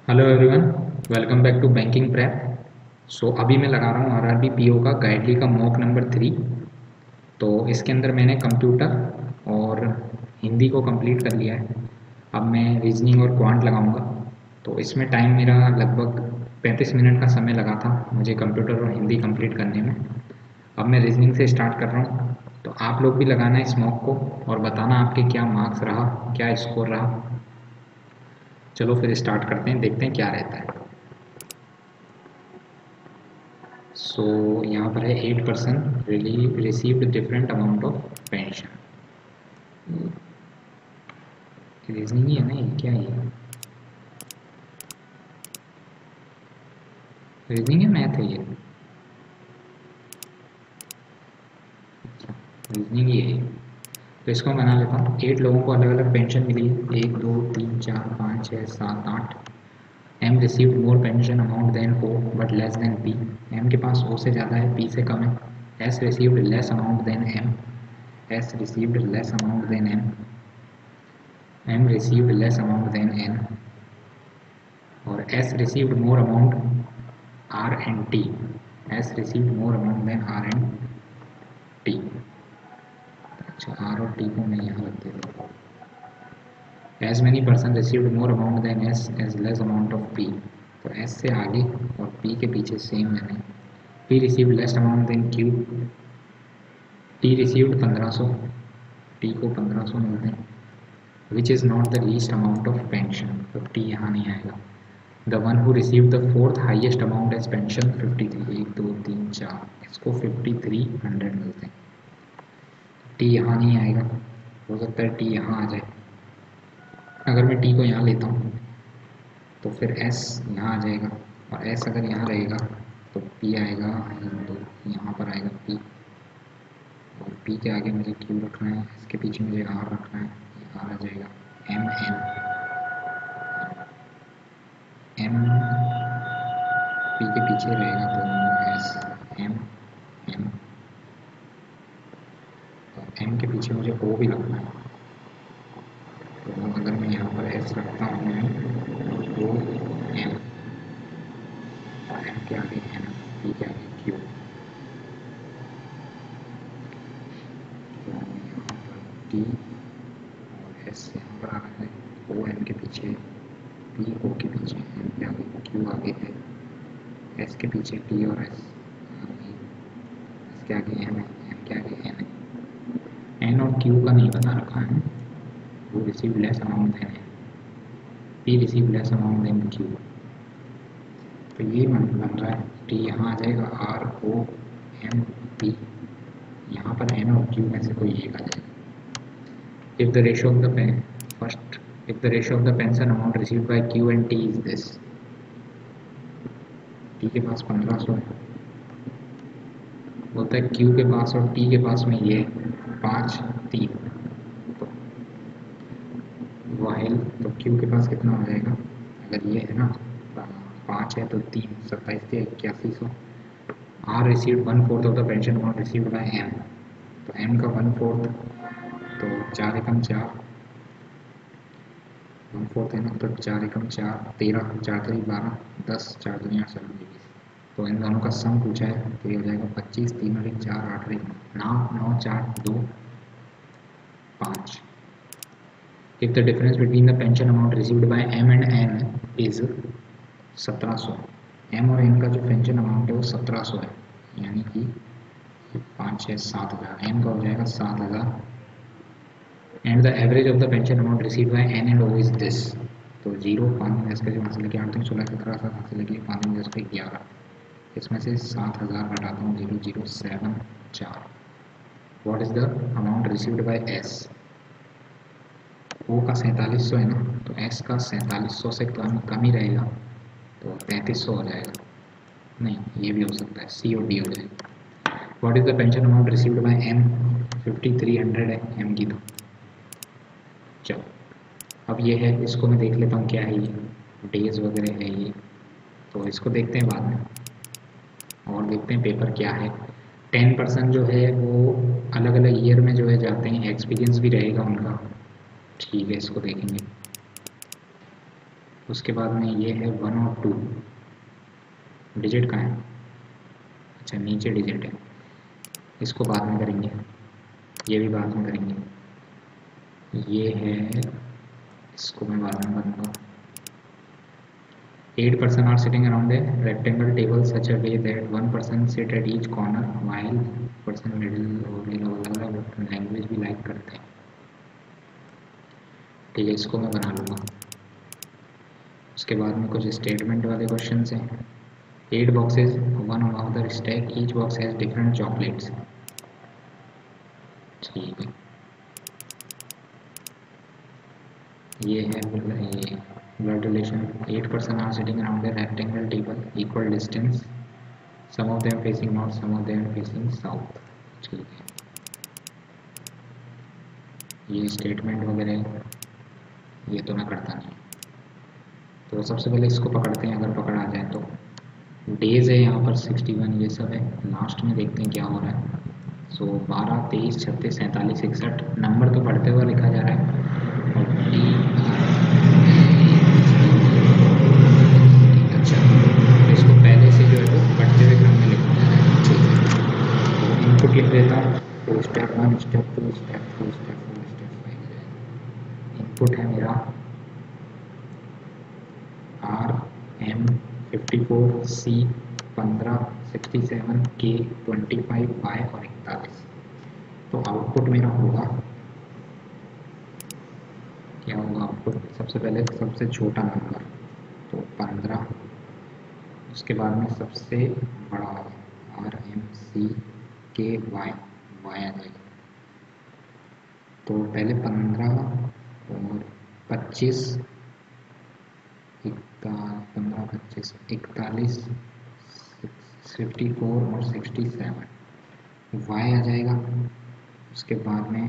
Hello everyone, welcome back to banking prep. अभी मैं लगा रहा हूँ आरआरबी पीओ का गाइडली का मॉक नंबर 3। तो इसके अंदर मैंने कंप्यूटर और हिंदी को कंप्लीट कर लिया है। अब मैं रीजनिंग और क्वांट लगाऊंगा। तो इसमें टाइम मेरा लगभग 35 मिनट का समय लगा था मुझे कंप्यूटर और हिंदी कंप्लीट करने में। अब मैं रीजनिंग से स्टार्ट कर रहा हूँ। तो आप लोग भी लगाना है इस मॉक को और बताना आपके क्या मार्क्स रहा, क्या स्कोर रहा। चलो फिर स्टार्ट करते हैं, देखते हैं क्या रहता है। सो यहाँ पर है 8% received different amount of pension. Reasoning ही है ना, ये क्या है? रीजनिंग है, मैथ है ये? रीजनिंग ही है ये। तो इसको मैं बना लेता हूँ। 8 लोगों को अलग अलग पेंशन मिली है, 1 2 3 4 5 6 7 8। M received more pension amount than O but less than P. M के पास ओ से ज़्यादा है, पी से कम है। S received less amount than M. S received less amount than M. M received less amount than N. और S received more amount R and T. S received more amount than R and T. अच्छा, R और T को मैं यहाँ रख देता हूँ। As many person received more amount than S as less amount of P. तो S से आगे और P के पीछे सेम मैंने P received less amount than Q. T received 1500, T को 1500 मिलते हैं। Which is not the least amount of pension. तो T यहाँ नहीं आएगा। The one who received the fourth highest amount as pension 53, 1 2 3 4, इसको 5300 मिलते हैं। टी यहाँ नहीं आएगा, हो सकता है टी यहाँ आ जाए। अगर मैं टी को यहाँ लेता हूँ तो फिर एस यहाँ आ जाएगा, और एस अगर यहाँ रहेगा तो पी आएगा, तो यहाँ पर आएगा पी। और पी के आगे मुझे क्यू रखना है, इसके पीछे मुझे आर रखना है, ये आर आ जाएगा। एम एन एम पी के पीछे रहेगा तो एस एम एम। और एम के पीछे मुझे ओ भी रखना है। तो अगर मैं यहाँ पर एस रखता हूँ ओ एम, एम के आगे एन, पी के आगे क्यू। तो यहाँ पर टी और एस यहाँ पर आ रहा है, ओ एम के पीछे, पी ओ के पीछे, एम के आगे क्यू आगे है, एस के पीछे टी और एस आगे, एस के आगे एम है, एम के आगे एन है। एन और क्यू का नहीं बता रखा है, वो रिसीव लेस अमाउंट देन है, P receive less amount than Q. तो ये बन रहा है टी यहाँ आ जाएगा, आर ओ एम पी, यहाँ पर एन और क्यू में से कोई एक आ जाएगा। If the ratio of the if the ratio of the pension amount received by Q and T is this, T के पास 1500 है, बोलता है Q के पास और T के पास में ये 5 3, तो वाइल तो Q के पास कितना हो जाएगा? अगर ये है ना 5 है तो 3 27 थे 8100। R received 1/4 of the pension amount received by M, तो M का 1/4, तो 4 एकम 4, 1/4 है ना, तो 4 एकम 4 13, 4 3 12, 10 4 दुनिया 7 20। तो इन दोनों का सम पूछा है तो ये हो जाएगा 25, 3 और 1 4, 8 और 1 9, 9 4 2 5। If the difference between the pension amount received by M and N is 1700, M और N का जो पेंशन अमाउंट है वो 1700 है, यानी कि 5 6 7,000, M का हो जाएगा 7,000। And the average of the pension amount received by N and O is this. तो 0 5 10 का जो 5 से लेके 8 तक 16 17 7 से लेके 5 10 पे 11, इसमें से 7,000 घटाता हूँ 0 0 7 4। What is the amount received by S? O का 4700 है ना, तो एस का 4700 से कम ही रहेगा, तो 3300 हो जाएगा। नहीं, ये भी हो सकता है, सी और डी हो जाएगा। What is the pension amount received by M? 5300 है एम की। तो चलो अब ये है, इसको मैं देख लेता हूँ क्या है ये, डेज वगैरह है ये, तो इसको देखते हैं बाद में। और देखते हैं पेपर क्या है। 10% जो है वो अलग अलग ईयर में जो है जाते हैं, एक्सपीरियंस भी रहेगा उनका। ठीक है, इसको देखेंगे। उसके बाद में ये है 1 और 2, डिजिट कहाँ है? अच्छा नीचे डिजिट है, इसको बाद में करेंगे, ये भी बाद में करेंगे। ये है, इसको मैं बाद में करूँगा। 8 person are sitting around a rectangle table such a way that one person sit at each corner while person middle और ये लोग अलग अलग लैंग्वेज भी लाइक करते हैं। ठीक है, इसको मैं बना लूँगा। उसके बाद में कुछ स्टेटमेंट वाले क्वेश्चन हैं। 8 boxes, one on the stack, each box has different chocolates। ठीक है, ये है ये blood relation। 8 person are sitting around a rectangle table, equal distance, some of them facing north, some of them facing south। ठीक है, ये statement वगैरह ये तो मैं करता नहीं। तो सबसे पहले इसको पकड़ते हैं, अगर पकड़ आ जाए तो। डेज है यहाँ पर 61, ये सब है। लास्ट में देखते हैं क्या हो रहा है। सो 12, 23, 36, 47, 61 नंबर तो पढ़ते हुए लिखा जा रहा है। और टी अच्छा, तो इसको पहले से जो है वो पढ़ते हुए क्रम में लिखा जा रहा है। ठीक है, तो इनपुट लिख देता हूँ। तो step 1, step 2, step 3, step 4, step 5 input है मेरा RM54, C15, 67, K25, Y और 41। तो आउटपुट मेरा होगा, क्या होगा आउटपुट? सबसे पहले सबसे छोटा नंबर तो 15, उसके बाद में सबसे बड़ा RMCKY आ जाएगा। तो पहले 15 और 25, 15, 25, 41, 54 और 67 Y आ जाएगा। उसके बाद में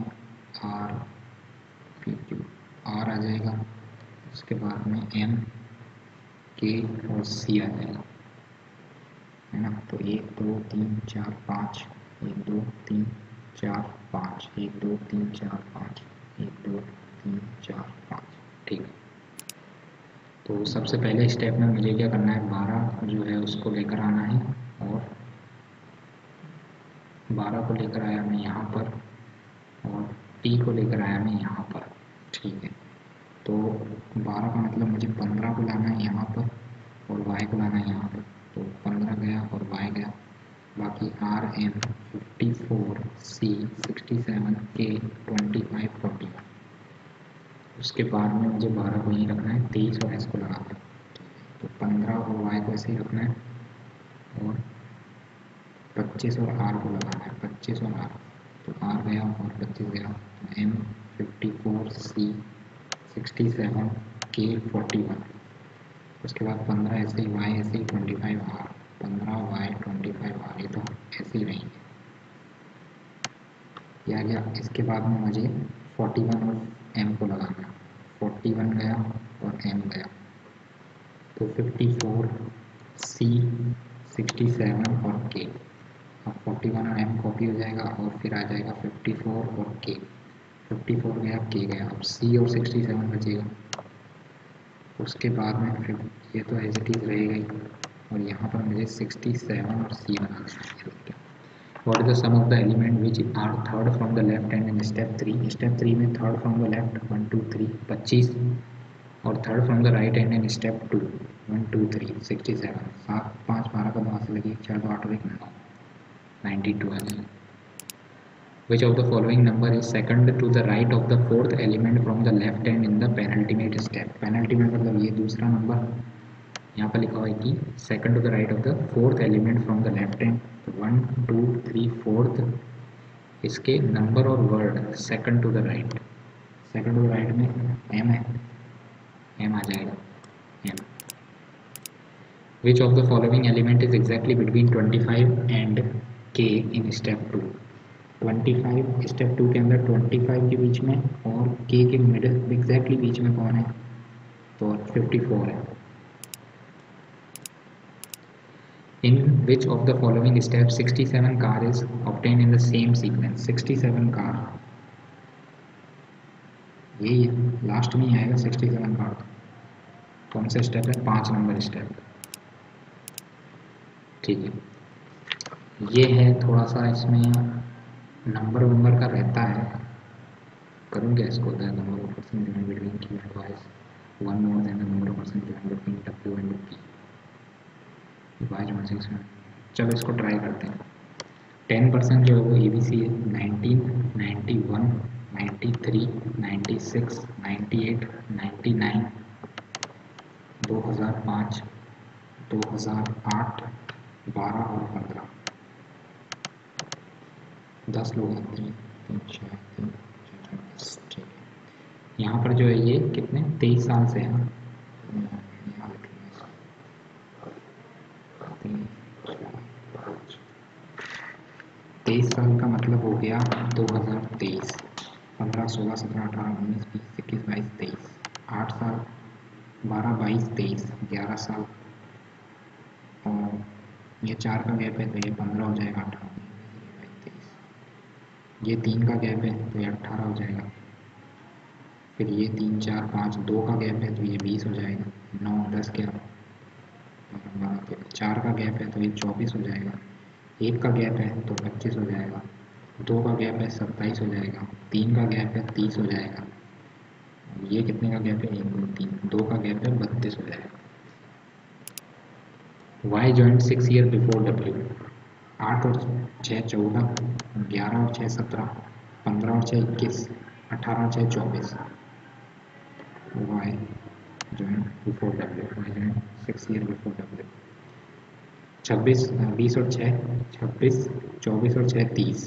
R आ जाएगा। उसके बाद में M, K और C आ जाएगा, है ना। तो 1 2 3 4 5, 1 2 3 4 5, 1 2 3 4 5, 1 2 3 4 5। ठीक है, तो सबसे पहले स्टेप में मुझे क्या करना है, 12 जो है उसको लेकर आना है, और 12 को लेकर आया मैं यहाँ पर, और T को लेकर आया मैं यहाँ पर। ठीक है, तो 12 का मतलब मुझे 15 को लाना है यहाँ पर, और Y को लाना है यहाँ पर। तो 15 गया और Y गया, बाकी RM54, C67, K25, 41। उसके बाद में मुझे 12 को यहीं रखना है, 23 और S को लगाना है। तो 15 और Y को ऐसे ही रखना है, और 25 और R को लगाना है, 25 और R। तो R गया और 25 गया, तो M54, C67, K41। उसके बाद 15 ऐसे ही, Y ऐसे ही, 25 R, 15 Y 25 R, ये तो ऐसे ही रहेंगे। यह गया। इसके बाद में मुझे 41 और M को लगाना है, 41 गया और M गया, तो 54, C, 67 और K। अब 41 और M कॉपी हो जाएगा, और फिर आ जाएगा 54 और K। 54 गया, K गया, अब C और 67 बचेगा। उसके बाद में फिर ये तो एज इट इज रहेगा ही, और यहाँ पर मुझे 67 और C बनाना है। What is the sum of the element which are third from the left hand in step 3? Step 3 में third from the left 1 2 3 25, और third from the right hand in step 2 1 2 3 67। 7 5 12 का 2 से लगी, 4 2 8 और 1 9, 92 आ जाएगा। Which of the following number is second to the right of the fourth element from the left hand in the penultimate step? penultimate मतलब ये दूसरा number, यहाँ पर लिखा हुआ है कि second to the right of the fourth element from the left hand. 1 2 3 4th, इसके नंबर और word second to the right. Second to the right में M है, M आ जाएगा, M। Which of the following element is exactly between 25 and K in step 2? 25 step 2 के अंदर 25 के बीच में और K के मिडिल एग्जैक्टली बीच में कौन है? तो 54 है। In which of the following steps 67 car is obtained in the same sequence? 67 car, यही है, लास्ट में ही आएगा 67 कार। कौन सा स्टेप है? 5 नंबर स्टेप। ठीक है, ये है थोड़ा सा इसमें नंबर वंबर का रहता है। करूँ क्या इसको? The number of person join between Q and Y one more than the number of person join between W and P Y join 6 में। चलो इसको ट्राई करते हैं। 10% जो है वो ABC है, 19, 91, 93, 96, 98, 99, 2005, 2008, 12 और 15। 10 लोग हैं, 3 3 6 3 26। ठीक है, यहाँ पर जो है ये कितने 23 साल से हैं। यहाँ लिख लेंगे 23 साल का मतलब हो गया 2023। 15, 16, 17, 18, 19, 20, 21, 22, 23। 8 साल, 12, 22, 23, 11 साल। और ये 4 का गैप है तो ये 15 हो जाएगा। 18, 22, 23। ये 3 का गैप है तो ये 18 हो जाएगा। फिर ये 3, 4, 5, 2 का गैप है तो ये 20 हो जाएगा। 9, 10, 11, 12, 4 का गैप है तो ये 24 हो जाएगा। 1 का गैप है तो 25 हो जाएगा। 2 का गैप है 27 हो जाएगा। 3 का गैप है 30 हो जाएगा। ये कितने का गैप है? 1, 2, 3। 2 का गैप है 32 हो जाएगा। Y joint 6 year before W. 8 और 6 14, 11 और 6 17, 15 और 6 21, 18 और 6 24। Y joint before W, Y joint 6 year before W. 26, 20 और 6 26, 24 और 6 30,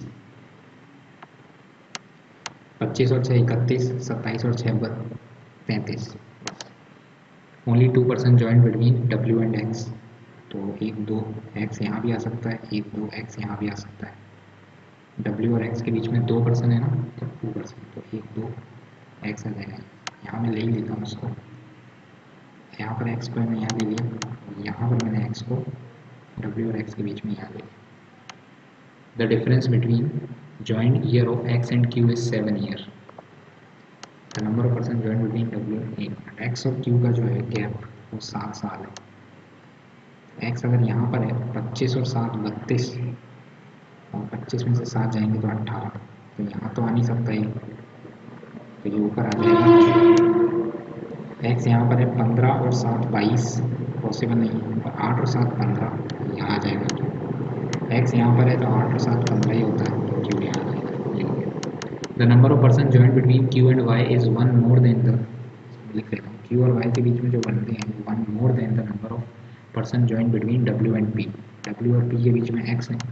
25 और 6 31, 27 और 6 33। Only 2% joint between W and X. तो 1 2 एक्स यहाँ भी आ सकता है, 1 2 एक्स यहाँ भी आ सकता है। डब्ल्यू और एक्स के बीच में 2% है ना, तो 2%, तो 1 2 एक्स आ जाएगा। यहाँ मैं ले ही लेता हूँ उसको। यहाँ पर एक्स को मैंने यहाँ ले लिया, यहाँ पर मैंने एक्स को डब्ल्यू और एक्स के बीच में यहाँ ले लिया। The difference between joint year of X and Q is 7 year. The number of person joint between W X और क्यू का जो है गैप वो 7 साल है। एक्स अगर यहाँ पर है 25 और 7 32, और 25 में से 7 जाएंगे तो 18, तो यहाँ तो आ नहीं सकता ये, तो ये ऊपर आ जाएगा। एक्स यहाँ पर है 15 और 7 22, पॉसिबल नहीं है। और 8 और 7 15, यहाँ आ जाएगा। तो एक्स यहाँ पर है तो 8 और 7 15 ही होता है, तो क्यू यहाँ आ जाएगा। ये हो गया। The number of person joint between Q and Y is 1 more than the, लिख लेता हूँ, क्यू और वाई के बीच में जो बनते हैं 1 more than the number of person joint between W and P. W और पी के बीच में एक्स है।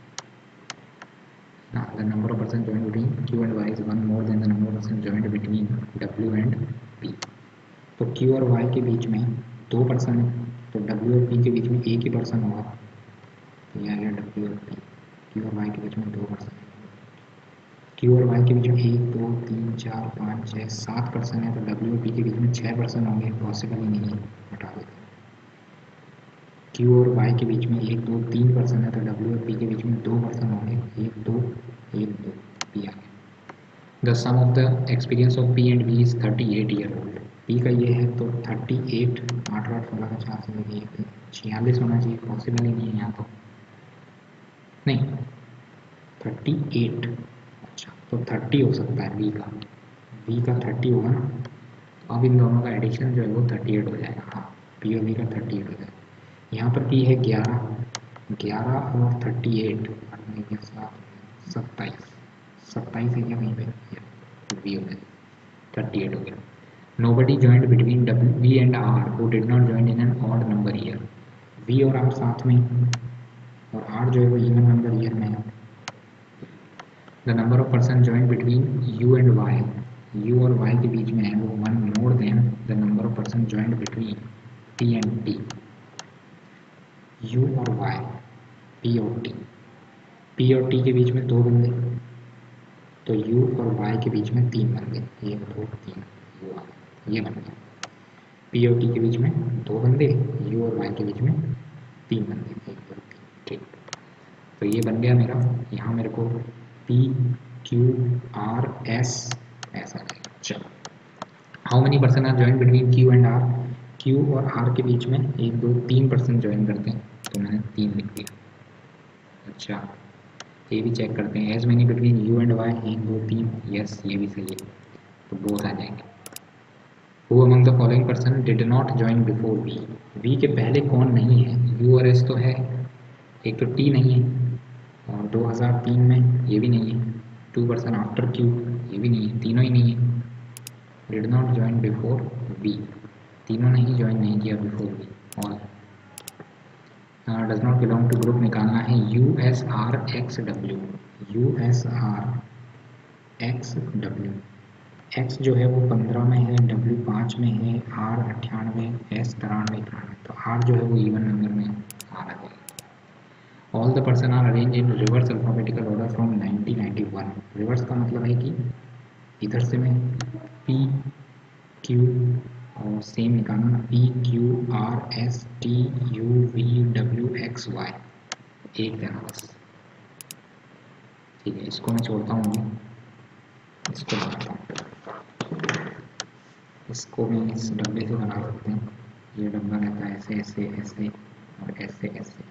The number of person joined between Q and Y is 1 more than the number of person joined between W and P. तो Q और Y के बीच में 2 पर्सन है, तो W और P के बीच में एक ही पर्सन होगा, तो यह है W और P। Q और Y के बीच में 2 पर्सन है। Q और Y के बीच में 1 2 3 4 5 6 7 पर्सन है, तो W और P के बीच में 6 पर्सन होंगे, पॉसिबल ही नहीं है, हटा देते हैं। Q और Y के बीच में 1 2 3 पर्सन है, तो W और P के बीच में 2 पर्सन होंगे, 1 2 1 2, P आ गया। The sum of the experience of P and V is 38 year old. P का ये है तो 38, 8 8 16 का 4 से 46 होना चाहिए, पॉसिबल ही नहीं है यहाँ तो, नहीं 38। अच्छा, तो 30 हो सकता है B का, B का 30 होगा ना, तो अब इन दोनों का एडिशन जो है वो 38 हो जाएगा। हाँ, P और V का 38 हो जाएगा। यहाँ पर P है 11, 11 और 38, 27, 27 है क्या कहीं पे, तो V हो गया, 38 हो गया। Nobody joined between V and R who did not join in an odd number year. V और R साथ में, और R जो है वो इवन नंबर ईयर में है। The number of person joined between U and Y, U और Y के बीच में है वो 1 more than the number of person joined between P and T। U और Y, P और T, P और T के बीच में 2 बंदे, तो U और Y के बीच में 3 बंदे, 1 2 3, ये बन गया। P और T के बीच में 2 बंदे, U और Y के बीच में 3 बंदे, 1 2 3। ठीक, तो ये बन गया मेरा। यहाँ मेरे को P Q R S ऐसा आएगा। चलो, how many person are join between Q and R? Q और आर के बीच में 1 2 3% ज्वाइन करते हैं, तो मैंने 3 लिख दिया। अच्छा, ये भी चेक करते हैं, as many between U and Y, 1 2 3, yes ये भी सही है, तो बोथ आ जाएंगे। Who among the following person did not join before V, V के पहले कौन नहीं है, यू और एस तो है, एक तो टी नहीं है, और 2003 में ये भी नहीं है, 2% आफ्टर क्यू ये भी नहीं है, तीनों ही नहीं है। Did not join before V, तीनों ने ही ज्वाइन नहीं किया बिफोर वी। और does not belong to group निकालना है, U S R X W, U S R X W, X जो है वो 15 में है, डब्ल्यू 5 में है, आर 98, एस 93, तो आर जो है वो इवन नंबर में आ रहा है। All the person are arrange in reverse alphabetical order from 1991, reverse का मतलब है कि इधर से मैं पी क्यू और सेम निकालना, P Q R S T U V W X Y, एक देना बस। ठीक है, इसको मैं छोड़ता हूँ, इसको बनाता हूँ, इसको भी इस डब्बे से बना सकते हैं, ये डब्बा रहता है ऐसे ऐसे ऐसे और ऐसे ऐसे,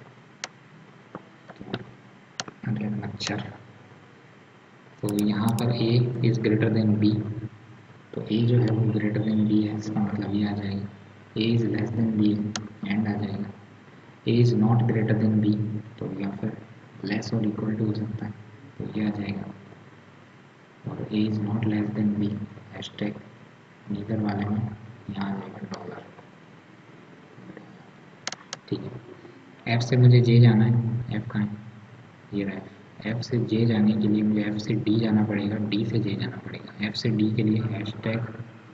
अरे मच्छर। तो यहाँ पर A is greater than B, तो ए जो है वो ग्रेटर देन बी है, इसका मतलब ये आ जाएगा। A is less than B and आ जाएगा। A is not greater than B, तो या फिर लेस और इक्वल टू हो सकता है, तो ये आ जाएगा। और A is not less than B, hashtag neither वाले में यहाँ आ जाएगा डॉलर। ठीक है, एफ से मुझे जे जाना है, एफ कहाँ है, ये रहा एफ। एफ से जे जाने के लिए मुझे एफ से डी जाना पड़ेगा, डी से जे जाना पड़ेगा। एफ से डी के लिए हैशटैग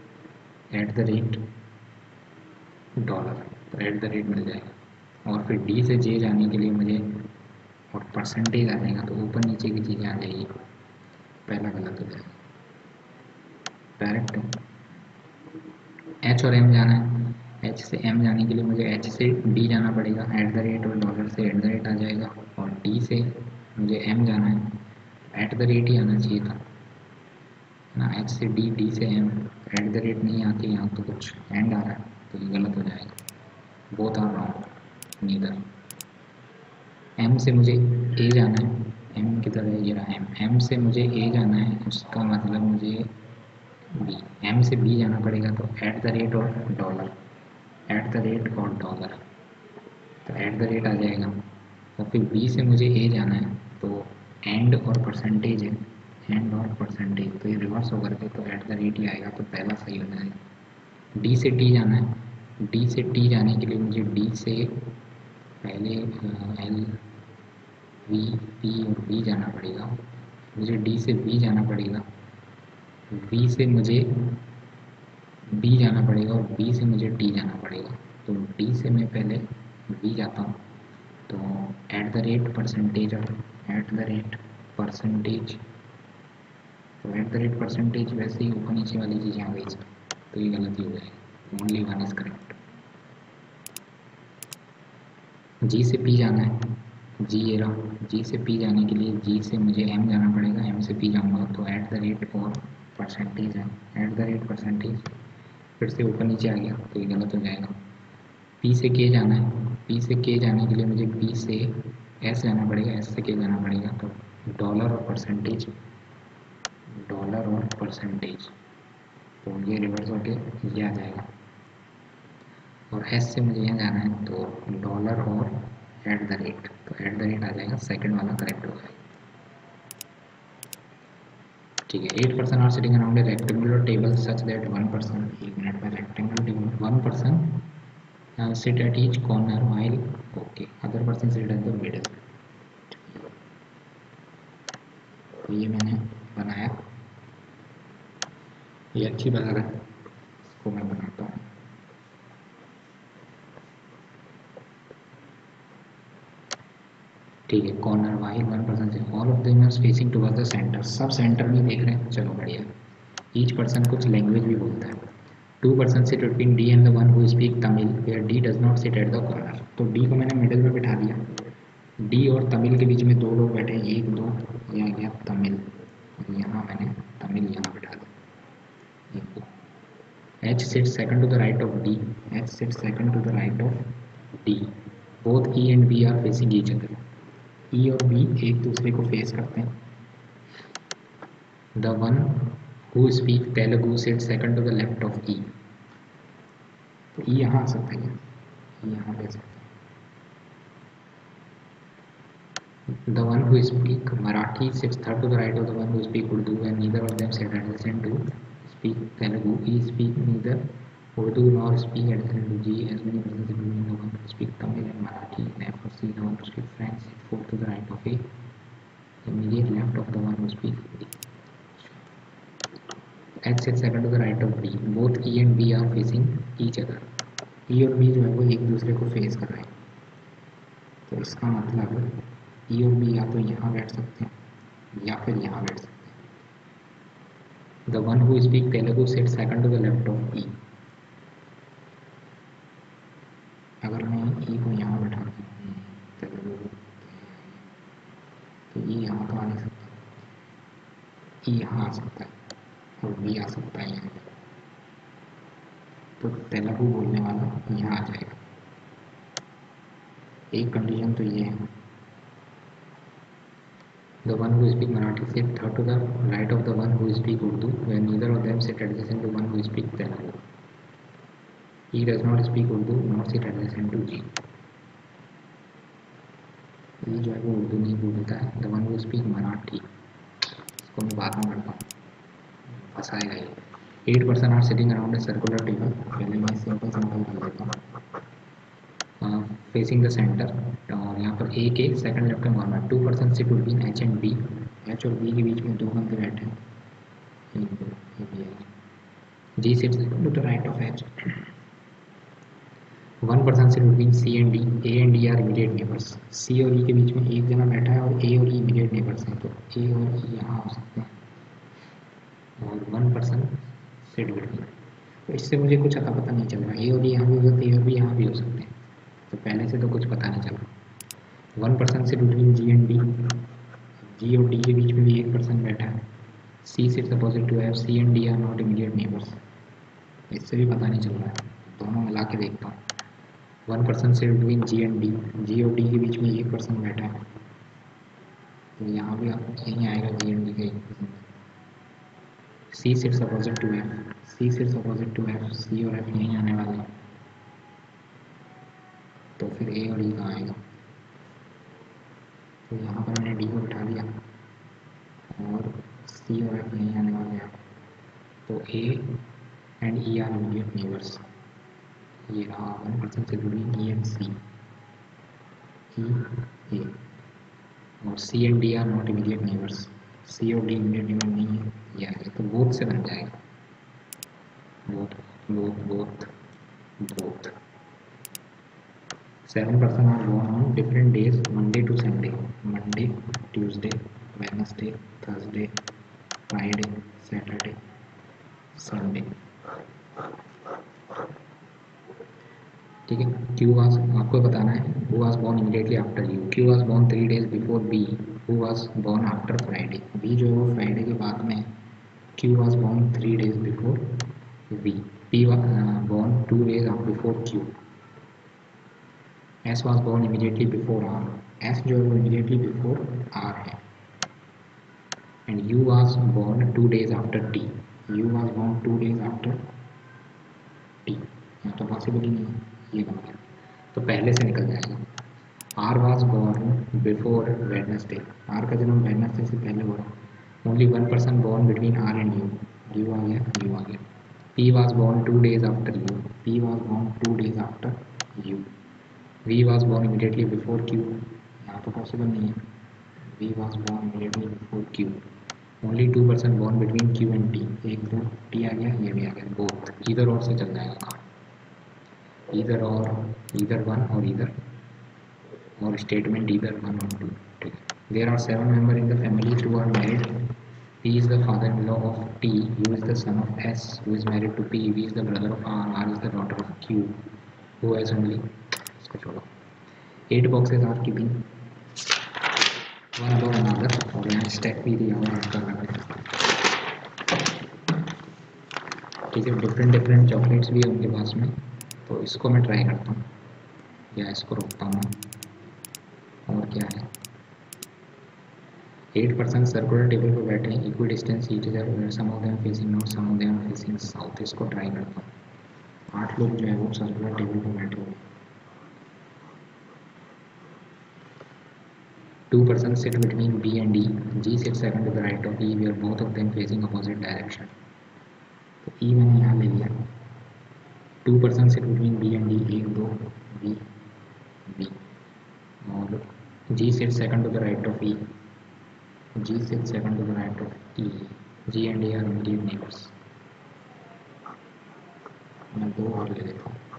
@ डॉलर, तो @ मिल जाएगा। और फिर डी से जे जाने के लिए मुझे और परसेंटेज आ जाएगा, तो ऊपर नीचे की चीज़ें आ जाएगी, पहला गलत हो जाएगा। डायरेक्ट एच और एम जाना है, एच से एम जाने के लिए मुझे एच से डी जाना पड़ेगा, @ और डॉलर से @ आ जाएगा। और डी से मुझे एम जाना है, ही आना चाहिए था ना, एच से डी, डी से एम, @ नहीं आती, यहाँ तो कुछ एंड आ रहा है, तो ये गलत हो जाएगा, both are wrong, neither. M से मुझे ए जाना है, एम की तरह ये रहा एम, एम से मुझे ए जाना है, उसका मतलब मुझे बी, एम से बी जाना पड़ेगा, तो @ और डॉलर, और डॉलर, तो @ आ जाएगा। और फिर बी से मुझे ए जाना है, तो एंड और परसेंटेज है, एंड और परसेंटेज, तो ये रिवर्स होकर के तो @ ही आएगा, तो पहला सही हो जाएगा। डी से टी जाना है, डी से टी जाने के लिए मुझे डी से पहले एल वी पी और बी जाना पड़ेगा, मुझे डी से बी जाना पड़ेगा, वी से मुझे बी जाना पड़ेगा, और बी से मुझे टी जाना पड़ेगा। तो डी से मैं पहले बी जाता हूँ, तो @ परसेंटेज और परसेंटेज, तो परसेंटेज वैसे ही ऊपर नीचे वाली चीज़ें आ गई इसमें, तो ये गलती हो जाएगी, only one is correct. G से पी जाना है, जी ये रहा, जी से पी जाने के लिए जी से मुझे एम जाना पड़ेगा, एम से पी जाऊँगा, तो @ और परसेंटेज है, परसेंटेज फिर से ऊपर नीचे आ गया, तो ये गलत हो जाएगा। पी से के जाना है, पी से के जाने के लिए मुझे पी से एस जाना पड़ेगा, एस से के जाना पड़ेगा, तो डॉलर और परसेंटेज, तो ये रिवर्स होके ये आ जाएगा। और एस से मुझे यहाँ जाना है, तो डॉलर और @ तो @ आ जाएगा, सेकंड वाला करेक्ट हो जाएगा। ठीक है, 8 person are sitting around a rectangular table such that 1 person, 1 minute में rectangular table 1 person sit at each corner while okay other person sit at the middle, तो ये मैंने बनाया, ये अच्छी बना रहा है, इसको मैं बनाता हूँ। ठीक है, कॉर्नर वाइल 1 पर्सन से, all of them are facing towards the centre, सब सेंटर में देख रहे हैं, चलो बढ़िया। ईच पर्सन कुछ लैंग्वेज भी बोलता है। 2 person sit between D and the one who speak Tamil, where D does not sit at the corner, तो डी को मैंने मिडिल में बिठा दिया, डी और तमिल के बीच में 2 लोग बैठे, 1 2, ये आ गया तमिल, और यहाँ मैंने तमिल यहाँ बिठा दिया, 1 2। H sits second to the right of D. H sits second to the right of D. Both E and B are facing each other. E और B एक दूसरे को फेस करते हैं. The one who speaks Telugu sits second to the left of E. तो E यहाँ आ सकता है, E यहाँ ले सकते हैं. The one who speaks Marathi sits third to the right of the one who speaks Urdu, and neither of them sit adjacent to speak Telugu. E speaks neither Urdu nor speak adjacent to G, as many persons including the one who speaks Tamil and Marathi. Therefore, C, the one who speaks French, sits fourth to the right of A, immediate left of the one who speaks Hindi. H sits second to the right of B. Both E and B are facing each other. E और B जो है वो एक दूसरे को face कर रहे हैं. तो इसका मतलब E और B या तो यहाँ बैठ सकते हैं या फिर यहाँ बैठ सकते हैं. The one who speaks Telugu sits second to the left of E. अगर मैं E को यहाँ बैठा दूँ तेलुगु, तो E यहाँ तो आ नहीं सकता, E यहाँ आ सकता है और B आ सकता है यहाँ. तो तेलुगु बोलने वाला यहाँ आ जाएगा. एक कंडीशन तो ये है. The one who speaks Marathi sits third to the right of the one who speaks Urdu, where neither of them sit adjacent to one who speaks Telugu. He does not speak Urdu nor sit adjacent to G. ये जो है वो उर्दू नहीं बोलता है. The one who speaks Marathi, इसको मैं बाद में पढ़ता हूँ, फंसाएगा ये. 8 person are sitting around a circular table. पहले मैं सिंपल कर लेता हूँ. फेसिंग द सेंटर, और यहाँ पर ए के second left hand corner. 2 person sit between H and B. H और बी के बीच में 2 बंदे बैठे हैं. G sits to the right of H. 1 person sit between C and D. A and D are immediate neighbours. C और E के बीच में एक जना बैठा है और ए और ई इमीडिएट नेबर्स हैं, तो ए और ई यहाँ हो सकते हैं. और 1 person सिट बिटवीन. तो इससे मुझे कुछ अता पता नहीं चल रहा. ए और ई यहाँ भी हो सकते हैं, ए और बी यहाँ भी हो सकते हैं, तो पहले से तो कुछ पता नहीं चला. 1 person sit between G and D. G और डी के बीच में भी एक पर्सन बैठा है. C sits opposite to F. C and D are not immediate neighbours. इससे भी पता नहीं चल रहा है, दोनों मिला के देखता हूँ. 1 person sit between G and D. G और डी के बीच में एक पर्सन बैठा है, तो यहाँ भी यहीं आएगा जी एंड डी का एक पर्सन. C sits opposite to F. C sits opposite to F. C और एफ यहीं आने वाले हैं, तो फिर ए और ई कहाँ आएगा. तो यहाँ पर मैंने डी को बिठा दिया और सी और एफ यहीं आने वाले हैं, तो A and E are immediate neighbours. ये रहा 1 person से जुड़ी E and C. E A और C and D are not immediate neighbours. C और डी इमीडिएट नेबर नहीं है, ये आ गया. तो बोथ से बन जाएगा. Both both both both. 7 person are born on different days, Monday to Sunday. Monday, Tuesday, Wednesday, Thursday, Friday, Saturday, Sunday. ठीक है. Q was आपको बताना है. Who was born immediately after U? Q was born 3 days before B, who was born after Friday. B जो है वो Friday के बाद में. Q was born 3 days before V. P was born 2 days before Q. S was born immediately before R. S जो है वो immediately before R है. And U was born 2 days after T. U was born 2 days after T. यहाँ तो possible ही नहीं है, ये बन गया, तो पहले से निकल जाएगा. R was born before Wednesday. R का जन्म Wednesday से पहले हुआ. Only 1 person born between R and U. U आ गया, U आ गया. P was born 2 days after U. P was born 2 days after U. V was born immediately before Q. यहाँ तो possible नहीं है. V was born immediately before Q. Only 2 person born between Q and T. एक दो T आ गया, ये भी आ गया. Both. Either और से चल जाएगा काम. Either और, either one और either और statement either one or two. ठीक है. There are 7 members in the family. 2 are married. P is the father-in-law of T. U is the son of S, who is married to P. V is the brother of R. R is the daughter of Q, who has only. इसको छोड़ो. 8 boxes are keeping one above another, और यहाँ stack भी दिया हुआ है करना पड़ेगा. ठीक है, डिफरेंट डिफरेंट चॉकलेट्स भी है उनके पास में, तो इसको मैं ट्राई करता हूँ या इसको रोकता हूँ। और क्या है, 8% सर्कुलर टेबल पर बैठे हैं, equal distance each other, some of them facing north, some of them facing south. इसको ट्राई करता हूँ। 8 लोग जो है वो सर्कुलर टेबल पर बैठे हुए। 2% sit between B and D. G sits second to the right of E, where both of them facing opposite direction. तो E मैंने यहाँ ले लिया। 2% sit between B and D, 1 2 B B, और G sits second to the right of E. G sits second to the right of E. G and A are immediate neighbors. मैं 2 और ले लेता हूँ।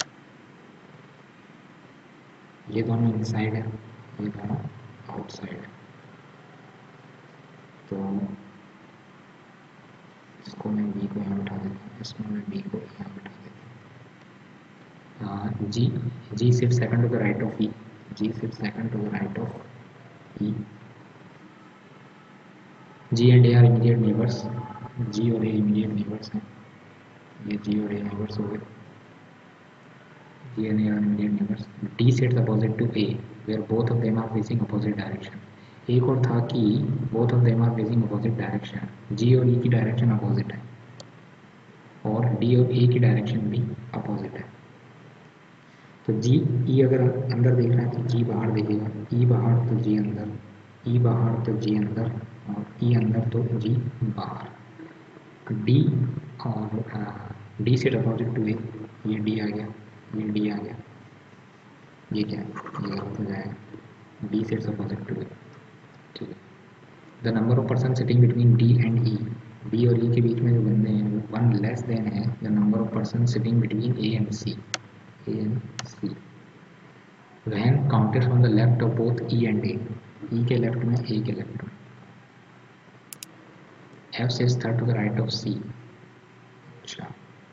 ये दोनों इनसाइड है, ये दोनों आउटसाइड है, तो इसको मैं B को यहाँ बिठा देता हूँ, इसमें मैं B को यहाँ बिठा देता हूँ। G sits second to the right of E. G sits second to the right of E. G and A are immediate neighbors. G और A immediate neighbors हैं। ये G और A neighbors हो गए। G and A are immediate neighbors. D sits opposite to A, where both of them are facing opposite direction. एक और था कि both of them are facing opposite direction. G और E की direction opposite है और D और A की डायरेक्शन भी अपोजिट है। तो G E अगर अंदर देख रहा है तो G बाहर देखेगा, E बाहर तो G अंदर, E बाहर तो G अंदर, और E अंदर तो G बाहर। D और D से अपोजिट टू A, ये D आ गया, ये D आ गया, ये क्या है, ये गलत हो जाएगा। D से अपोजिट टू A, ठीक है। The number of person sitting between D and E, D और E के बीच में जो बंदे हैं वो 1 लेस देन है the number of person sitting between A and C, A and C। When counted from the left of both E and A, E के लेफ्ट में, A के लेफ्ट में। F sits third to the right of C। अच्छा,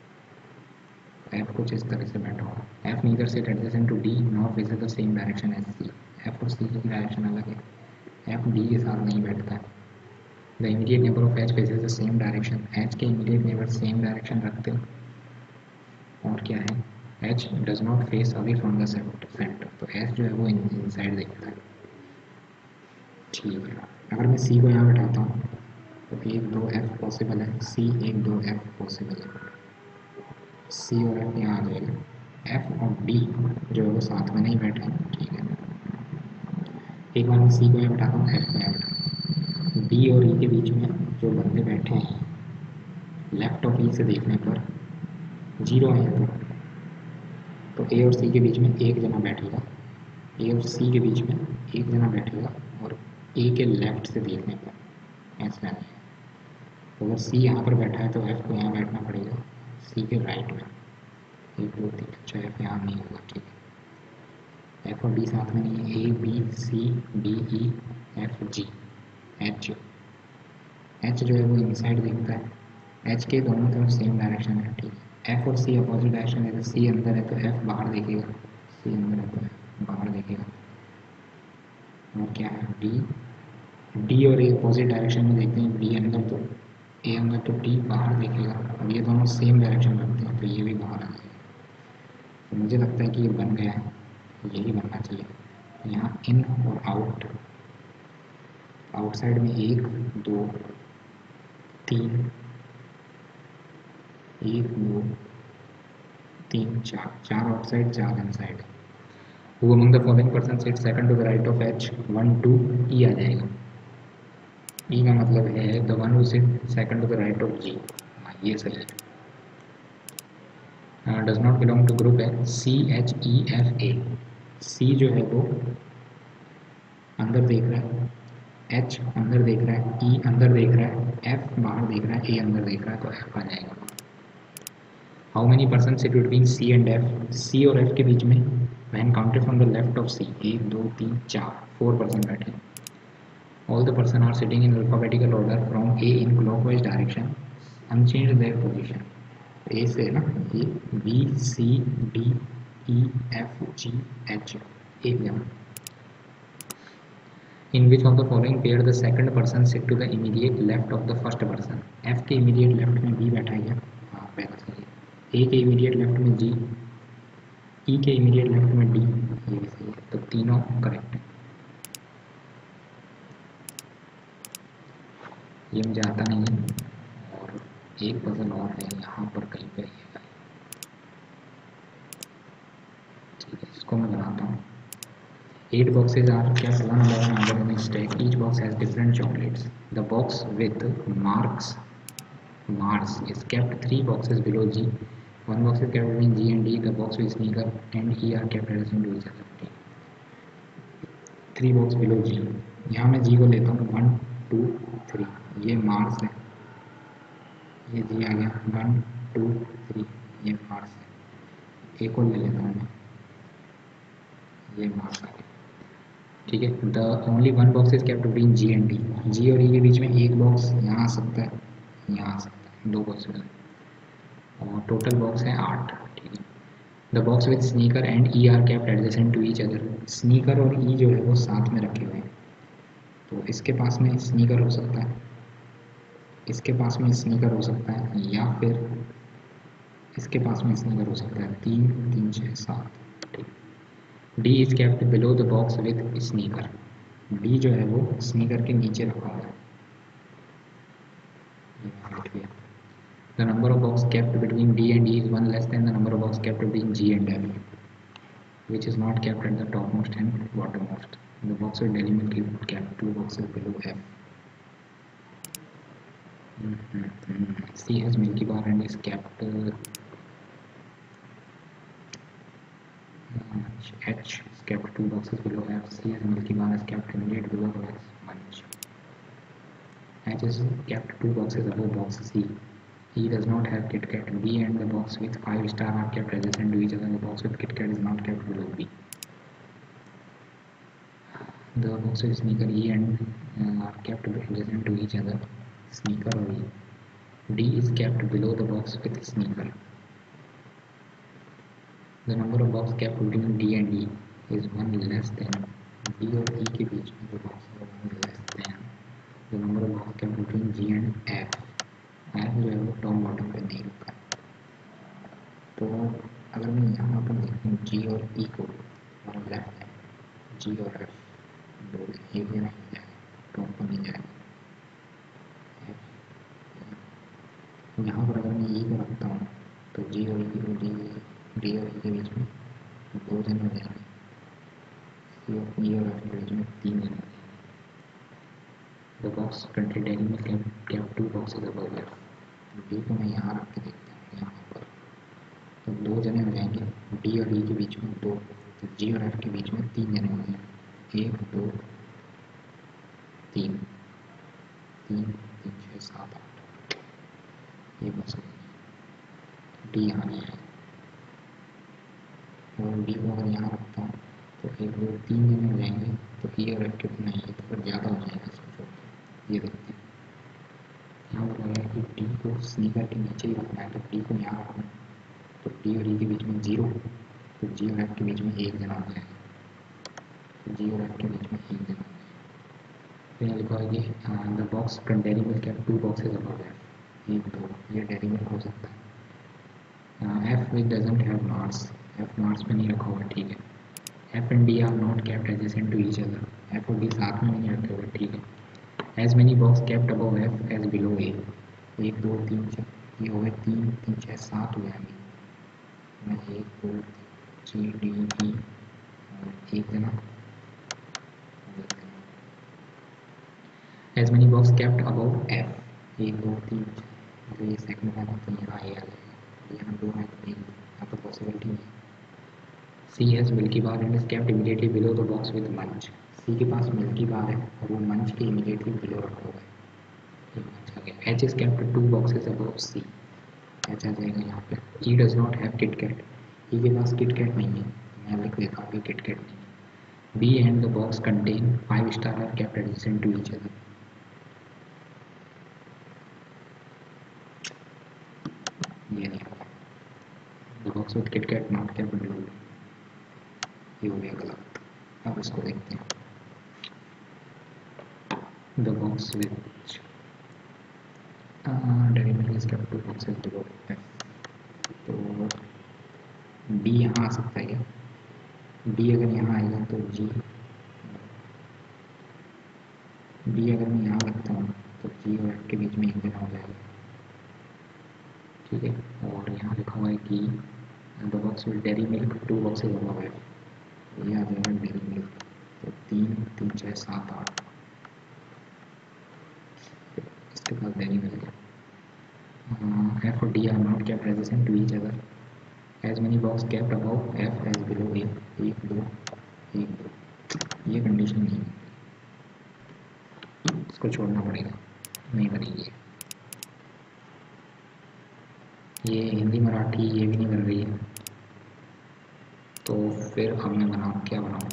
F कुछ इस तरह से बैठा हुआ। F neither sits adjacent to D nor faces the same direction as C। F और C की डायरेक्शन अलग है, F D के साथ नहीं बैठता है। The immediate neighbor of H faces the same direction। H के immediate neighbor same direction रखते हैं। और क्या है, H does not face away from the center, तो H जो है वो इनसाइड देखता है। ठीक है, अगर मैं C को यहाँ बैठाता हूँ तो 1 2 F पॉसिबल है, C 1 2 F पॉसिबल है। C और F यहाँ आ जाएगा, F और D जो है वो साथ में नहीं बैठे हैं। ठीक है, एक बार मैं C को यहाँ बैठाता हूँ, F को यहाँ बैठाता हूँ। D और E के बीच में जो बंदे बैठे हैं लेफ्ट ऑफ E से देखने पर 0 है, तो A और C के बीच में एक जना बैठेगा, A और C के बीच में एक जना बैठेगा, और A के लेफ्ट से देखने पर ऐसा है। तो अगर C यहाँ पर बैठा है तो F को यहाँ बैठना पड़ेगा, C के राइट में। 1 2 3, अच्छा F यहाँ नहीं होगा, ठीक है। F और D साथ में नहीं है, A B C D E F G H जो है वो इनसाइड देखता है, H के दोनों तरफ सेम डायरेक्शन है। ठीक है, F और C अपोजिट डायरेक्शन है, तो C अंदर है तो F बाहर देखेगा, C अंदर है तो F बाहर देखेगा। और क्या है, D और A अपोजिट डायरेक्शन में देखते हैं, D अंदर तो A अंदर तो D बाहर देखेगा, और ये दोनों सेम डायरेक्शन रखते हैं तो ये भी बाहर आ जाएगा। तो मुझे लगता है कि ये बन गया है, यही बनना चाहिए। यहाँ इन और आउट, आउटसाइड में 1 2 3, 1 2 3 4, 4 outside 4 inside. Who among the following persons sits second to the right of H? 1 2 E आ जाएगा। E का मतलब है the one who sits second to the right of G। हाँ, ये सही है। Does not belong to group है C H E F A। C जो है वो अंदर देख रहा है, H अंदर देख रहा है, E अंदर देख रहा है, F बाहर देख रहा है, A अंदर देख रहा है, तो F आ जाएगा। How many persons sit between C and F? C और F के बीच में when counted from the left of C, 1 2 3 4, 4 person बैठे हैं। All the person are sitting in alphabetical order from A in clockwise direction, unchanged their position। A से ना, A B C D E F G H, एक जन। In which of the following pair the second person sit to the immediate left of the first person? F के immediate left में B बैठा है क्या? हाँ, पहला सही है। ए के इमीडिएट लेफ्ट में जी, ई के इमीडिएट लेफ्ट में डी, ये भी सही है, तो तीनों करेक्ट है। ये मुझे आता नहीं है। और एक पजल और है यहाँ पर कहीं पे, ठीक है, इसको मैं बनाता हूँ। 8 boxes are kept one by one under in a stack. Each box has different chocolates. The box with Mars is kept 3 boxes below G. One box is kept between G and D. The box with sneaker and E are kept adjacent to each other. 3 box below G. यहाँ मैं G को लेता हूँ 1 2 3, ये Mars है, ये G आ गया 1 2 3, ये मार्स है। एक और ले लेता हूँ मैं, ये मार्स आ गया। ठीक है, the only one box is kept between G and D. G और ई के बीच में एक बॉक्स यहाँ आ सकता है, यहाँ आ सकता है, 2 बॉक्सेस और टोटल बॉक्स है 8। ठीक है, the box with sneaker and E are kept adjacent to each other. Sneaker और ई जो है वो साथ में रखे हुए हैं, तो इसके पास में स्नीकर हो सकता है, इसके पास में स्नीकर हो सकता है, या फिर इसके पास में स्नीकर हो सकता है। 3 3 6 7। ठीक, D is kept below the box with sneaker. D जो है वो स्नीकर के नीचे रखा हुआ है। The number of boxes kept between D and E is one less than the number of boxes kept between G and F, which is not kept at the topmost and bottommost. The box with Delhi Milk is kept 2 boxes below F. C has Milky Bar and is kept H is kept 2 boxes below F. C has Milky Bar is kept immediate below X. Munch. H is kept 2 boxes above box C. E does not have Kit Kat. B and the box with 5 star are kept adjacent to each other. The box with Kit Kat is not kept below B. The box with sneaker E and are kept adjacent to each other. Sneaker or E. D is kept below the box with sneaker. The number of boxes kept between D and E is 1 less than D और E के बीच में जो box है 1 less than the number of boxes kept between G and F. F जो है वो top bottom पे नहीं रुका है। तो अगर मैं यहाँ पर देखूँ G और E को और लेफ्ट है, G और F दो एक जगह हो जाएगा, टॉप पर नहीं जाएगा। यहाँ पर अगर मैं E को रखता हूँ तो G और E को D और E के बीच में 2 जने हो जाएंगे, C और E और F के बीच में 3 जने हो जाएंगे। The box contained Dairy Milk kept 2 boxes above F. D को मैं यहाँ रख के देखता हूँ, यहाँ पर तो 2 जने हो जाएंगे, D और E के बीच में 2, तो G और F के बीच में 3 जने हो जाएंगे, 1 2 3 3 3 6 7 8, ये बस D यहाँ नहीं है। और D को अगर यहाँ रखता हूँ तो 1 2 3 जने हो जाएंगे, तो E और F के नहीं है, तो फिर ज़्यादा हो जाएगा। सोचो, ये देखते हैं, यहाँ पर लगा कि D को स्नीकर के नीचे ही रखना है, तो D को यहाँ रखना है, तो D और E के बीच में 0, तो G और F के बीच में 1 जना हो जाएगा, तो G और F के बीच में 1 जना हो जाएगा। तो यहाँ लिखा है कि the box contain Dairy Milk kept 2 boxes above F। 1 2, ये डेरी मिल्क हो सकता है। F which doesn't have Mars, F Mars पे नहीं रखा हुआ, ठीक है। F and D are not kept adjacent to each other, F और D साथ में नहीं रखे हुए, ठीक है। As many box kept above F as below A। 1 2 3 4, ये हो गए 3 3 6 7 हो जाएंगे। मैं 1 2 3 D E और 1 जना। As many boxes kept above F, 1 2 3 4, ये सेकंड वाला तो यहाँ A आ जाएगा, यहाँ 2 है तो 1, यहाँ तो पॉसिबिलिटी नहीं है। C has Milky Bar and is kept immediately below the box with Munch. C के पास Milky Bar है और वो Munch के immediately below रखा हुआ है, ये Munch आ गया। H is kept 2 boxes above C, H आ जाएगा यहाँ पे। E does not have Kit Kat, E के पास Kit Kat नहीं है, मैं लिख देता हूँ कि Kit Kat नहीं है। B and the box contain 5 star are kept adjacent to each other. ये नहीं होगा। The box with Kit Kat not kept below, ये हो गया गलत। अब इसको देखते हैं। The box with Dairy Milk is kept 2 boxes below F. D यहाँ आ सकता है क्या? डी अगर यहाँ आएगा तो जी, डी अगर मैं यहाँ रखता हूँ तो जी और एफ के बीच में एक जगह हो जाएगा, ठीक है। और यहाँ लिखा हुआ है कि the box will Dairy Milk 2 boxes हुआ है, ये आ जाएगा डेरी मिल्क। तो 3 3 6 7 8, इसके बाद डेरी मिल्क। एफ और D are not kept adjacent to each other, as many box kept above F as below A, 1 2 1 2, ये कंडीशन नहीं है, इसको छोड़ना पड़ेगा, नहीं बनेगी। ये हिंदी मराठी ये भी नहीं बन रही है, तो फिर अब मैं बनाऊँ, क्या बनाऊँ?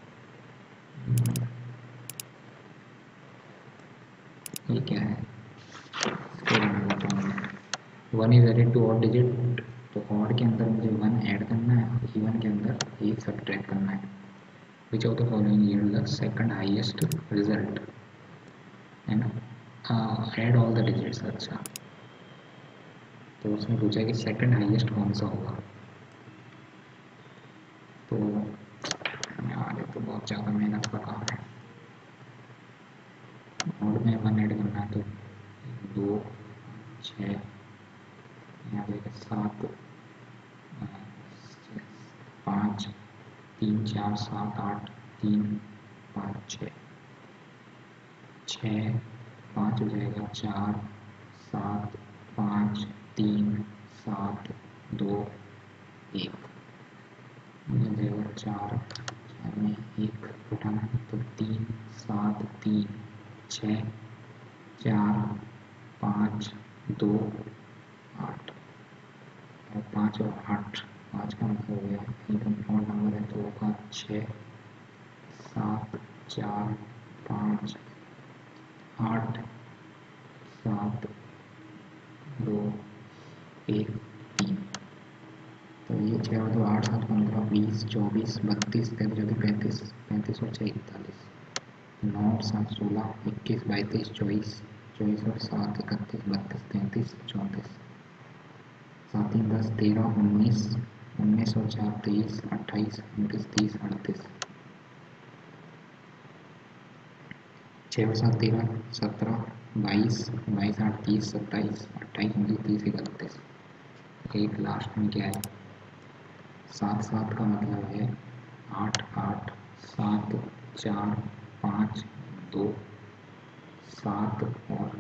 ये क्या है? इसको बना लेता हूँ मैं। 1 is added to odd digit, तो ऑड के अंदर मुझे 1 ऐड करना है, इवन के अंदर 1 सब्ट्रैक्ट करना है। Which of the following yield the second highest result, है ना? ऐड ऑल द डिजिट्स, अच्छा। तो उसने पूछा कि सेकंड हाईएस्ट कौन सा होगा, तो यार ये तो बहुत ज़्यादा मेहनत का काम है। ऑड में 1 ऐड करना है, तो 2 6 यहाँ पे 7 5 3 4 7 8 3 5 6 6 5 हो जाएगा, 4 7 5 3 7 2 1 मिल जाएगा। 4 में 1 उठाना है, तो 3 7 3 6 4 5 2 8, और 5 और 8, 5 का मतलब हो गया एक और नंबर है, तो होगा 6 7 4 5 8 7 2 1 3, तो ये 6 और 2 8 7 15 20 24 32 33 34 35 और 6 41, 9 7 16 21 22 24 24 और 7 31 32 33 34, 7 3 10 13 19 19 और 4 23 28 29 30 38, 6 और 7 13 17 22 22 8 30 27 28 29 30 31, एक लास्ट में क्या है? 7 7 का मतलब है 8 8 7 4 5 2 7 और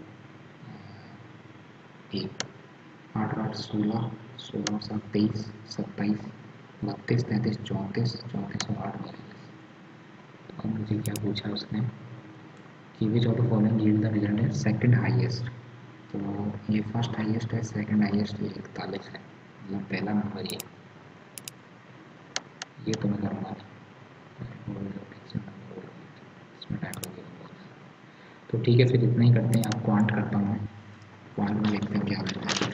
1, 8 8 16 16 और 7 23 27 32 33 34 34 और 8 42। तो अब मुझे क्या पूछा उसने कि which of the following yield the result है सेकंड हाईएस्ट, तो ये फर्स्ट हाईएस्ट है, सेकंड हाईएस्ट ये 41 है, मतलब पहला नंबर ये तो मैं करूँगा नहीं, इसमें टाइम लगेगा बहुत ज़्यादा। तो ठीक है, फिर इतना ही करते हैं, आप क्वांट करता हूँ मैं, क्वांट में देखते हैं क्या होता है।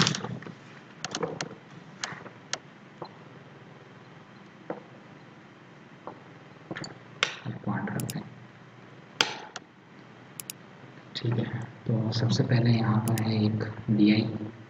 क्वांट करते हैं, ठीक है। तो सबसे पहले यहाँ पर है एक डी आई,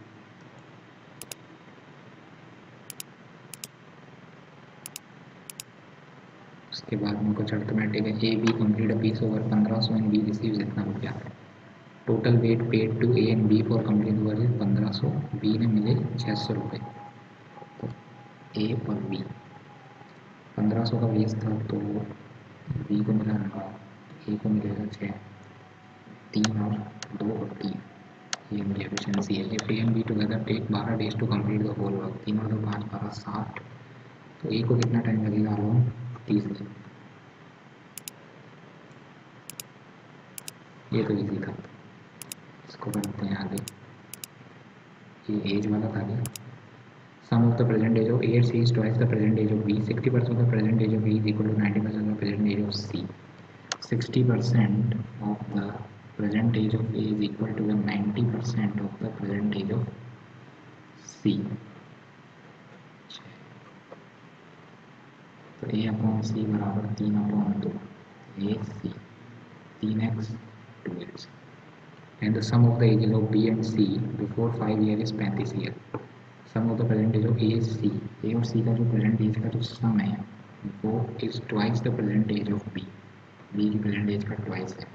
उसके बाद में कुछ अर्थमेटिक है, A B complete a piece over 1500 and B receives इतना रुपया, total wage paid to A and B for complete work is 1500, B ने मिले 600 रुपये। तो ए और बी 1500 का बेस था, तो बी को मिला 9, ए को मिलेगा 6, 3 और 2 और 3, ये इनकी एफिशिएंसी है। If A and B together take 12 days to complete the whole work, 3 और 2 5 12 60, तो ए को कितना टाइम लगेगा? अराउंड 30 दिन। ये तो इजी था, इसको करते हैं आगे। ये एज वाला था क्या? Sum of the present age of A at C is twice the present age of B. 60% of the present age of B is equal to 90% of the present age of C. 60% of the present age of A is equal to the 90% of the present age of C. तो A upon C बराबर 3 upon 2 A C 3x 2x, and the sum of the ages of B and C before 5 years is 35 years. Sum of the present age of A, C A और C का जो present age का जो sum है वो is twice the present age of B. B की present age का twice है।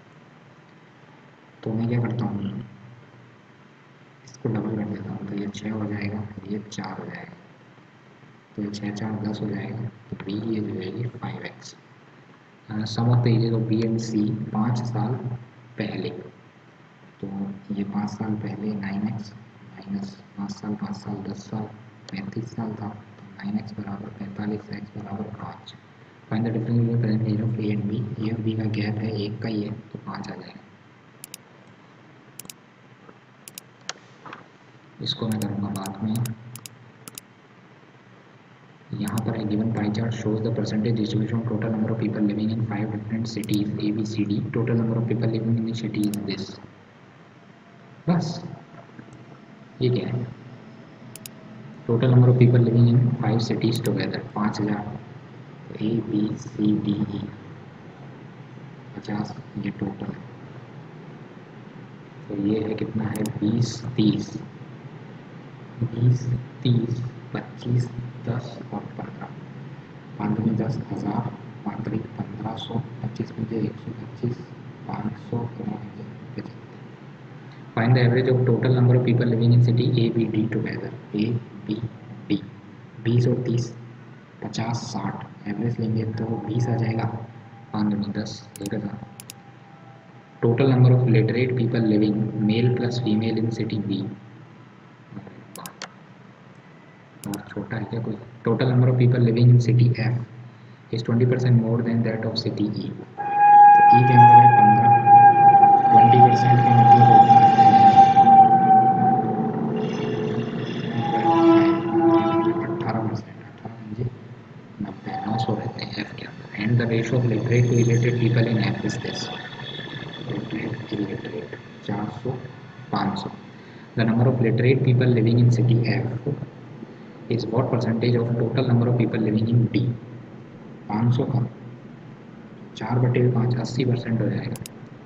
तो मैं क्या करता हूँ, इसको डबल कर देता हूँ, तो ये 6 हो जाएगा, ये 4 हो जाएगा, तो ये 6 4 10 हो जाएगा, तो बी की एज हो जाएगी 5x। Sum of the ages of B and C 5 साल पहले, तो ये 5 साल पहले 9x माइनस 5 साल 10 साल 35 साल था, तो 9x बराबर 45, x बराबर 5। Find the difference between present age of A and B. A और बी का गैप है एक का ही है, तो 5 आ जाएगा। इसको मैं करूँगा बाद में। यहाँ पर है given pie chart shows the percentage distribution of total number of people living in 5 different cities A B C D. Total number of people living in the city is this. बस ये क्या है, total number of people living in 5 cities together 5000, A B C D E 50, ये total है। तो ये है कितना है 20 30 20 30 25 10 और 15। 5 में 10,000, 5 तरीक 1500, 25 में 125, 500 75। Find the average of total number of people living in city A B D together. A B D 20 और 30 50 60, एवरेज लेंगे तो 20 आ जाएगा, 5 में 10 1000। Total number of literate people living male plus female in city B, और छोटा है क्या कोई। Total number of people living in city F is 20% more than that of city E. तो ई के अंदर है 15, 20% का मतलब होता है 18%। 18 90, 900 रहते हैं एफ के अंदर। And the ratio of literate to illiterate people in F is this. Literate illiterate 400 500। The number of literate people living in city F is what percentage of total number of people living in D. 500 का 4/5 80% हो जाएगा।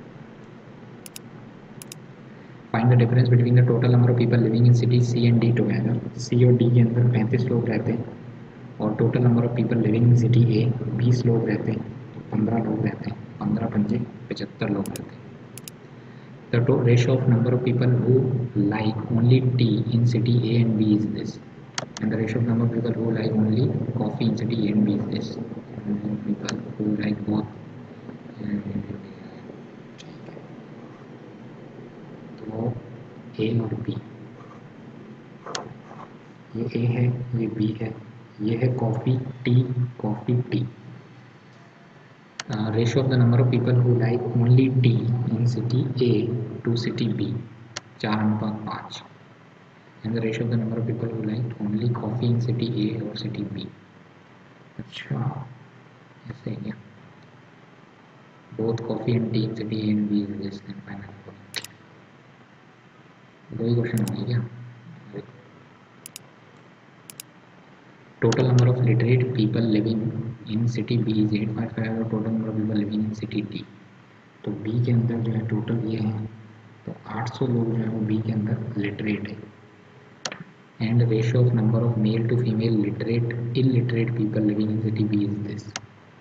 Find the difference between the total number of people living in city C and D together. C और D के अंदर 35 लोग रहते हैं, और total number of people living in city A 20 लोग रहते हैं, तो 15 लोग रहते हैं, 15 पंजे 75 लोग रहते हैं। The ratio of number of people who like only tea in city A and B is this. And the ratio of number of people who like only coffee in city A and B is this. People who like both. तो A और B, ये A है, ये B है, ये है coffee tea. Ratio of the number of people who like only tea in city A to city B 4:5। And the ratio of the number of people who like only coffee in city A और city B। अच्छा ऐसे है क्या, both coffee and tea in city A and B is less than 500। दो ही question हो गए क्या। Total number of literate people living in city B is 855 और total number of people living in city D. तो B के अंदर जो है टोटल ये है, तो 800 लोग जो है वो बी के अंदर लिटरेट है। And ratio of number of male to female literate illiterate people living in city B is this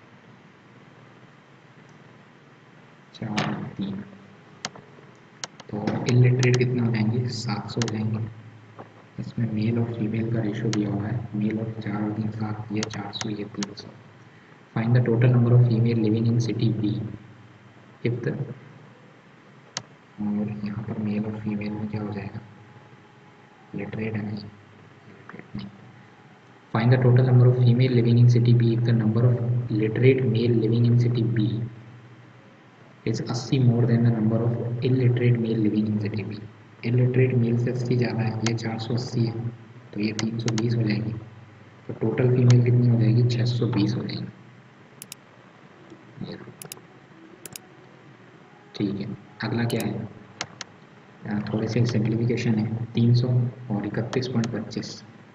4 3। तो इलिटरेट कितना हो जाएंगे 700 हो जाएंगे। इसमें मेल और फीमेल का रेशियो दिया हुआ है, मेल और 4 और 3 7, ये 400 ये 300। Find the total number of female living in city B if the, और यहाँ पर मेल और फीमेल में क्या हो जाएगा, लिटरेट है नहीं, लिटरेट नहीं। Find the total number of female living in city B if the number of literate male living in city B is 80 more than the number of illiterate male living in city B. Illiterate male से 80 ज़्यादा है, ये 480 है, तो ये 320 हो जाएगी। तो टोटल फीमेल कितनी हो जाएगी 620 हो जाएगी। ठीक है, अगला क्या है, थोड़े से सिंप्लीफिकेशन है। 300 और 31.25,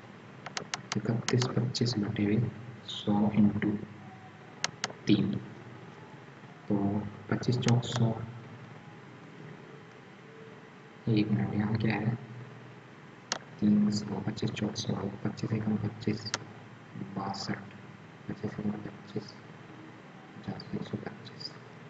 31 बटे 100 इंटू 3, तो 25 चौक 100। एक मिनट, यहाँ क्या है 25 24 25 एकम 25 62 25 एकम 25 50 125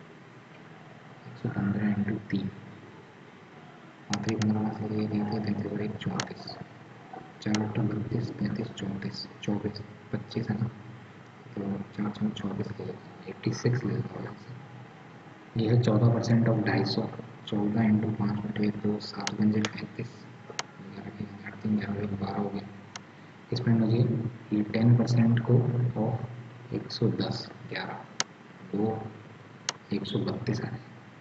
115 इंटू 3 आखिरी 15 से लिए गए थे 33 और 1 34 4 8 32 33 34 24 25 है ना, तो 4 6 24 ले लेते हैं 86 ले लेते हैं। यह है 14% ऑफ 250 14 इंटू 5 बटे 2 7 पंजे 35 11 3 11 12 हो गया। इसमें मुझे ये 10% को ऑफ 110 11 2 132 है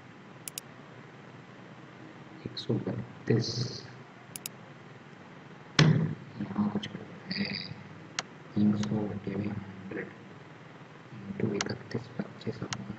132 यहाँ कुछ है 300 बटे 100 इंटू 31 25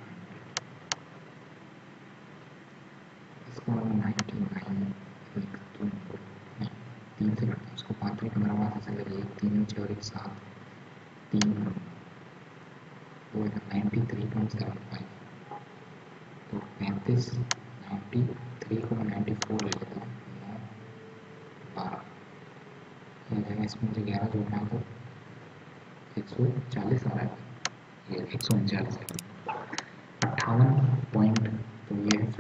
इसको 99 एक दो नहीं 3 से करते हैं उसको 5 से 15 वहाँ से लगे 1 3 नीचे और 1 7 3 वो 93.75 तो 35 93 को 94 ले लेता हूँ 9 12 इसमें मुझे 11 जोड़ना है तो 140 आ रहा है ये 139 है 58 पॉइंट तो ये है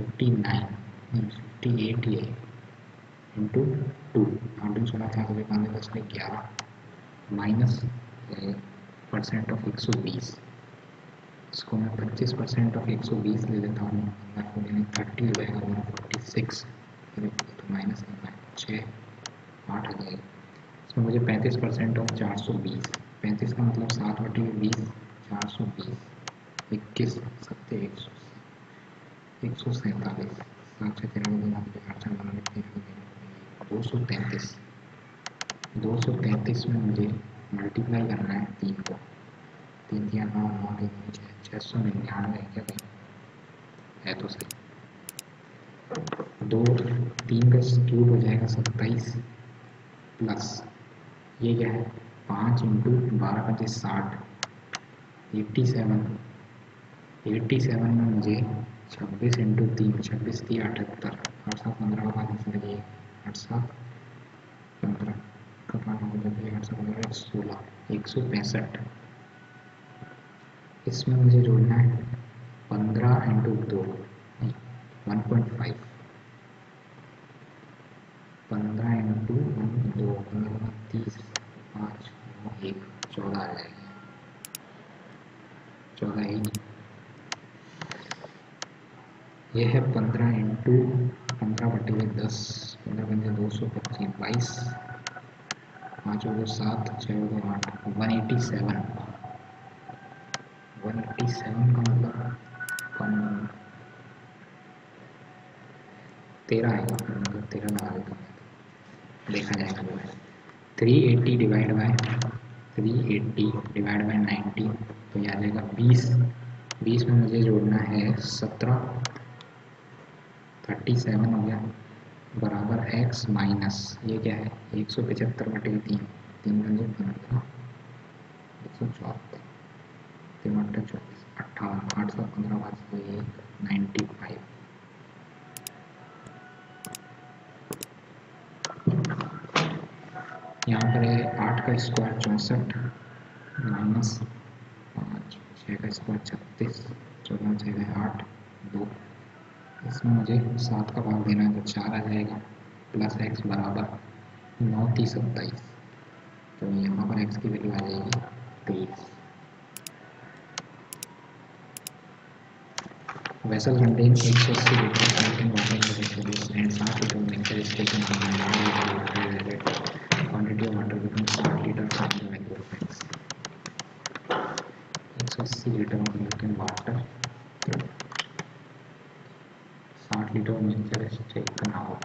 58 ये इंटू 2 19 16 4 5 10 में 11 माइनस परसेंट ऑफ 120 इसको मैं 25% ऑफ 120 ले लेता हूँ 30 हो जाएगा 146 तो माइनस 6 8 आ जाएगा। इसमें मुझे 35% ऑफ 420 35 का मतलब 7 बटे 20 420 21 सत्ते 147 7 से 233 233 में मुझे मल्टीप्लाई करना है 3 को 3 या 9 9 3 699 है क्या भाई है तो सही 2 3 का क्यूब हो जाएगा 27 प्लस ये क्या है 5 इंटू 12 25 60 87 में मुझे 26 इंटू 3 26 3 78 8 7 15 का 8 7 15 का 8 7 15 16 165 इसमें मुझे जोड़ना है 15 इंटू 2 नहीं 1.5 15 इंटू 2 15 30 5 9 1 14 आ जाएगा 14 ही यह है 15 इंटू 15 बटे 10 15 बटे 225 22 5 हो गए 7 6 हो गए 8 187 का मतलब कम 13 आएगा मतलब 13 लगा देता हूँ देखा जाएगा 380 डिवाइड बाय 90 तो ये आ जाएगा 20 20 में मुझे जोड़ना है 17 37 हो गया बराबर x माइनस ये क्या है 175 बटे 3 3 पंजे 15 174 3 बटे 24 58 8 7 15 5 1 95 यहाँ पर है 8 का स्क्वायर 64 माइनस 5 6 का स्क्वायर 36 14 6 8 2 इसमें मुझे 7 का भाग देना है तो 4 आ जाएगा प्लस x बराबर 9 30 27 तो यहाँ पर x की वैल्यू आ जाएगी 23 vessel contains 180 liters contain water in the vessel and 60 liter mixture is taken from the quantity of water becomes 60 liters from the value of x 180 litre contain water 60 litre mixture is taken out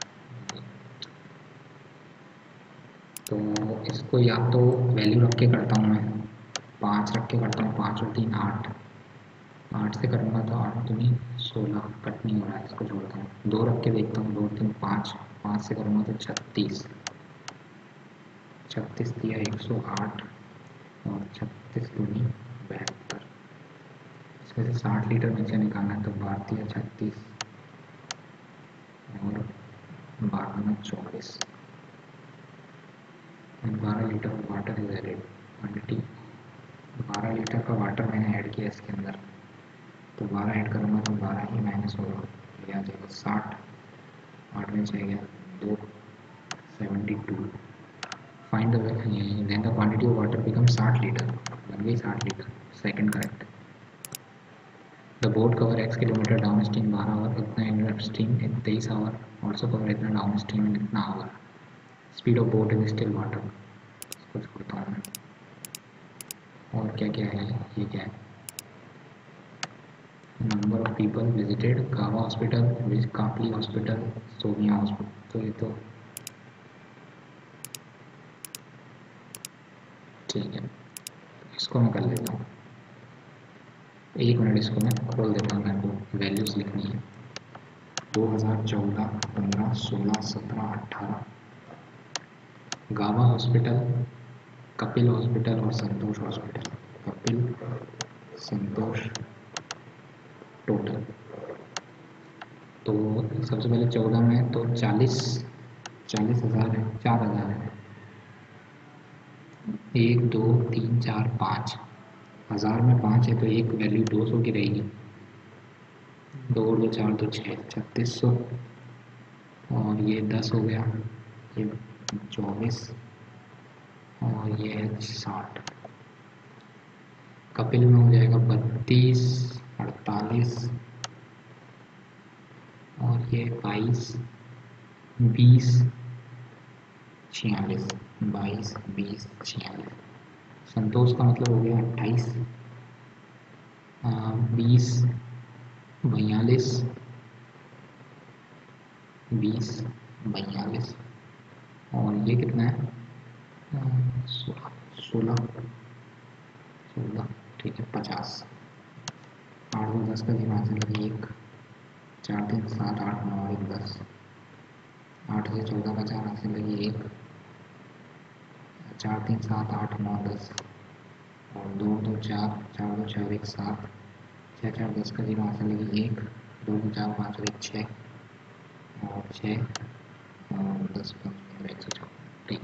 तो इसको या तो value रख के करता हूँ मैं 5 रख के करता हूँ 5 और 3 8 8 से करूँगा तो 8 दूनी 16 कट नहीं हो रहा है इसको जोड़ता हूँ 2 रख के देखता हूँ 2 3 5 5 से करूँगा तो 36 दिया 108 और 36 दूनी 72 इसमें से 60 लीटर नीचे निकालना है तो 12 या 36 और 12 24 litre water is added, quantity 12 litre का वाटर मैंने ऐड किया इसके अंदर, तो 12 ऐड करूँगा तो 12 ही माइनस होगा, तो ये आ जाएगा 60, 8 में से गया 2, 72. Find the then the quantity of water become 60 litre, बन गई 60 litre, second correct. The boat cover x kilometre downstream 12 hour, इतना in stream 23 hour, also cover इतना डाउन स्ट्रीम इन इतना hour. Speed of boat in still water, इसको छोड़ता हूँ मैं. और क्या क्या है, ये क्या है, नंबर ऑफ पीपल विजिटेड गावा हॉस्पिटल, कापली हॉस्पिटल, सोनिया हॉस्पिटल, तो ये तो ठीक है, इसको मैं कर लेता हूँ. एक मिनट, इसको मैं खोल देता हूँ, मेरे को वैल्यूज़ लिखनी है. 2014, 15, 16, 17, 18 गावा हॉस्पिटल, कपिल हॉस्पिटल और संतोष हॉस्पिटल. कपिल, संतोष, टोटल. तो सबसे पहले 14 में तो 40,000 है, 4,000 है. 1, 2, 3, 4, 5, 1000 में 5 है तो एक वैल्यू 200 की रहेगी. 2 और 2 4 तो 6, 3600. और ये 10 हो गया, ये 24 और ये है 60. कपिल में हो जाएगा 32, 48 और ये 22, 20, 46, 22, 20, 46. संतोष का मतलब हो गया 28, 20, 42, 20, 42 और ये कितना है, 16, 16, ठीक है 50. 8 2 10 का 0 से लगी 1, 4 3 7 8 9 1 10. 8 से 14 का 4 से लगी 1, 4 3 7 8 9 10 और 2 2 4, 4 2 4 1 7, 6 4 10 का 0 से लगी 1, 2 2 4 5 और 1 6 और 6 और 10 5 15 114. ठीक,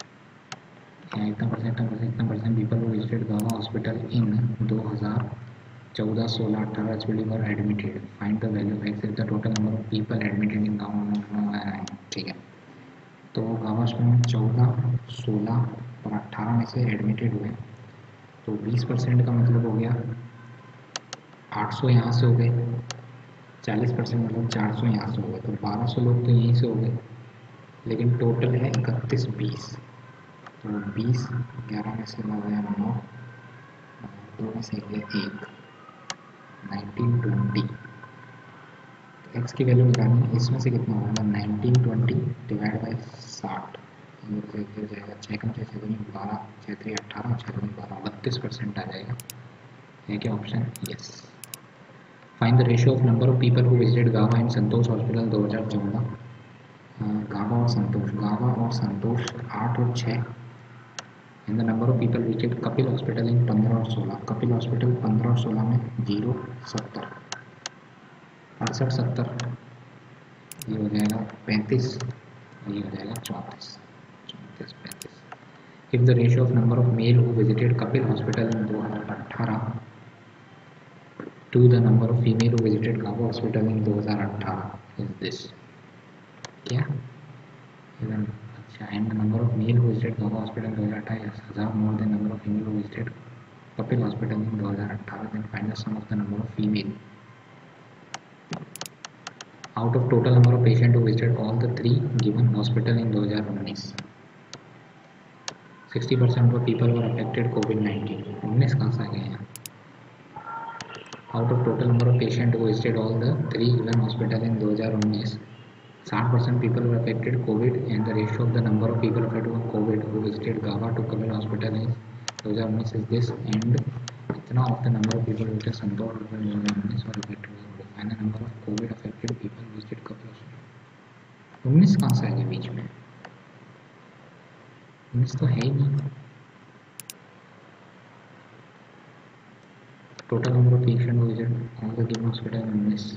इतना परसेंट पीपल हु विजिटेड गावा hospital in 2014, 16, 18 HPD were admitted. Find the value of x if the total number of people admitted in गावा. ठीक है, तो गावा हॉस्पिटल में 14, 16 और 18 में से एडमिटेड हुए, तो 20% का मतलब हो गया 800 यहाँ से हो गए, 40% मतलब 400 यहाँ से हो गए, तो 1200 लोग तो यहीं से हो गए. लेकिन टोटल है 31, 20, तो 20, 11 में से हो गया 9, 2 में से गया 1, 19, 20. तो एक्स की वैल्यू निकालनी है, इसमें से कितना होगा 19, 20 डिवाइड बाई 60, ये हो जाएगा 6 कम 6 7 12, 6 3 18, 6 2 12, 32% आ जाएगा. है क्या option? Yes. Find the ratio of number of people who visited गावा एंड संतोष हॉस्पिटल 2014. गावा और संतोष 8 और 6. And the number of people visited Kapil hospital in 15 और 16. कपिल हॉस्पिटल 15 और 16 में 0, 70, 68, 70, ये हो जाएगा 35, ये हो जाएगा 34, 34, 35. If the ratio of number of male who visited Kapil hospital in 2018 to the number of female who visited गावा हॉस्पिटल इन 2018 इज दिस. क्या इवन, अच्छा, and the number of male who visited गावा hospital in 2018 is 1000 more than number of female who visited Kapil Hospital in 2018. Then find the sum of the number of female. Out of total number of patients who visited all the three given hospital in 2019, 60% of people were affected COVID-19. 19 कहाँ से आ गए यहाँ? Out of total number of patients who visited all the three given hospital in 2019, 60% people were affected COVID and the ratio of the number of people affected with COVID who visited Gava to Kapil Hospital in 2019 is this, and इतना of the number of people visited Santosh Hospital in 2019 were affected with COVID and the number of COVID affected people visited Kapil Hospital. 19 कहाँ से आ गया बीच में? 19 तो है ही नहीं. Total number of patients who visited all the given hospital in 19.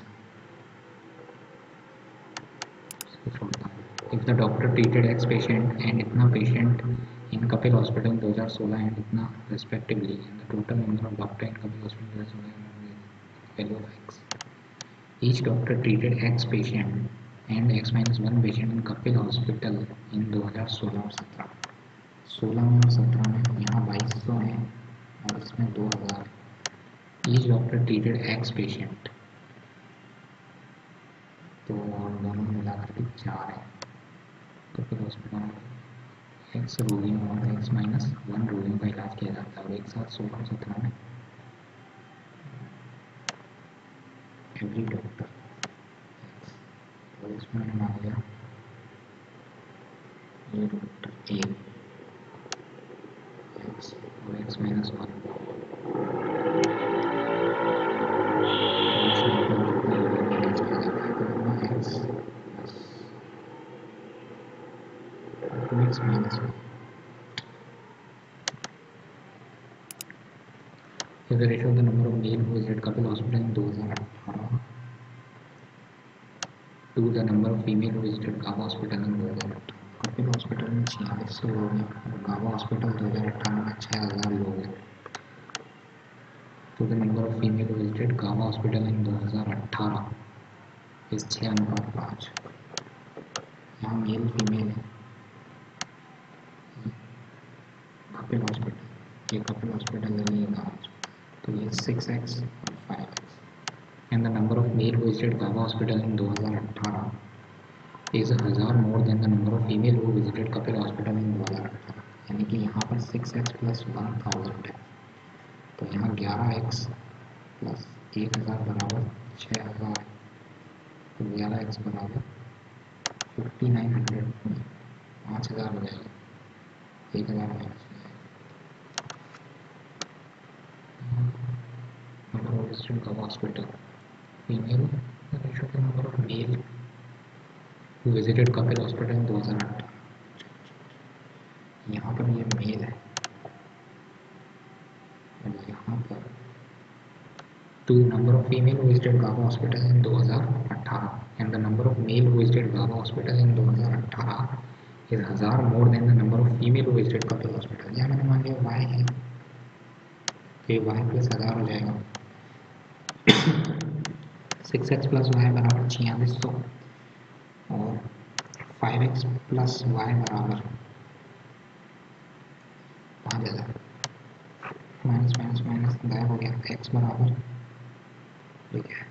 If the doctor treated X patient and इतना patient in Kapil hospital in 2016 and इतना respectively, and the total number of doctor in Kapil Hospital 2016 value of X. Each doctor treated X patient and X minus 1 patient in Kapil Hospital in 2016 और 17. 16 में और 17 में यहाँ 2200 है और इसमें 2000. Each doctor treated X patient. तो दोनों मिलाकर के 4 है. कपिल हॉस्पिटल में एक्स रोगियों और एक्स माइनस 1 रोगियों का इलाज किया जाता है और एक साथ 16-17 में एवरी डॉक्टर एक्स. और इसमें मैंने मान लिया ये डॉक्टर ए एक्स और x minus 1 x minus 1. If the ratio of the number of male who visited Kapil Hospital in 2018 to the number of female who visited Gava Hospital in 2018. Kapil Hospital में 4600 लोग हैं और Gava Hospital 2018 में 6000 लोग हैं. तो the number of female who visited Gava Hospital in 2018 is 6:5. यहाँ male female है. कपिल हॉस्पिटल, ये कपिल हॉस्पिटल है, ये गाँव हॉस्पिटल. तो ये 6x और 5x. And the number of male who visited Gava Hospital in 2018 is 1000 more than the number of female who visited Kapil Hospital in 2018. यानी कि यहाँ पर 6x plus 1000 है. तो यहाँ 11x plus 1000 बराबर 6000 है. तो 11x बराबर 5900 5000 हो जाएगा. 1000 minus number of visited Gava Hospital. Female, the ratio of the number of male who visited Kapil Hospital in 2008. यहाँ पर ये मेल है और यहाँ पर to the number of female who visited Gava Hospital in 2018 and the number of male who visited Gava Hospital in 2018 is 1000 more than the number of female who visited Kapil Hospital. यहाँ मैंने मान लिया y है तो ये y plus 1000 हो जाएगा. 6x plus y बराबर 4600 और 5x प्लस y बराबर 5000. माइनस माइनस माइनस गायब हो गया. x बराबर ठीक है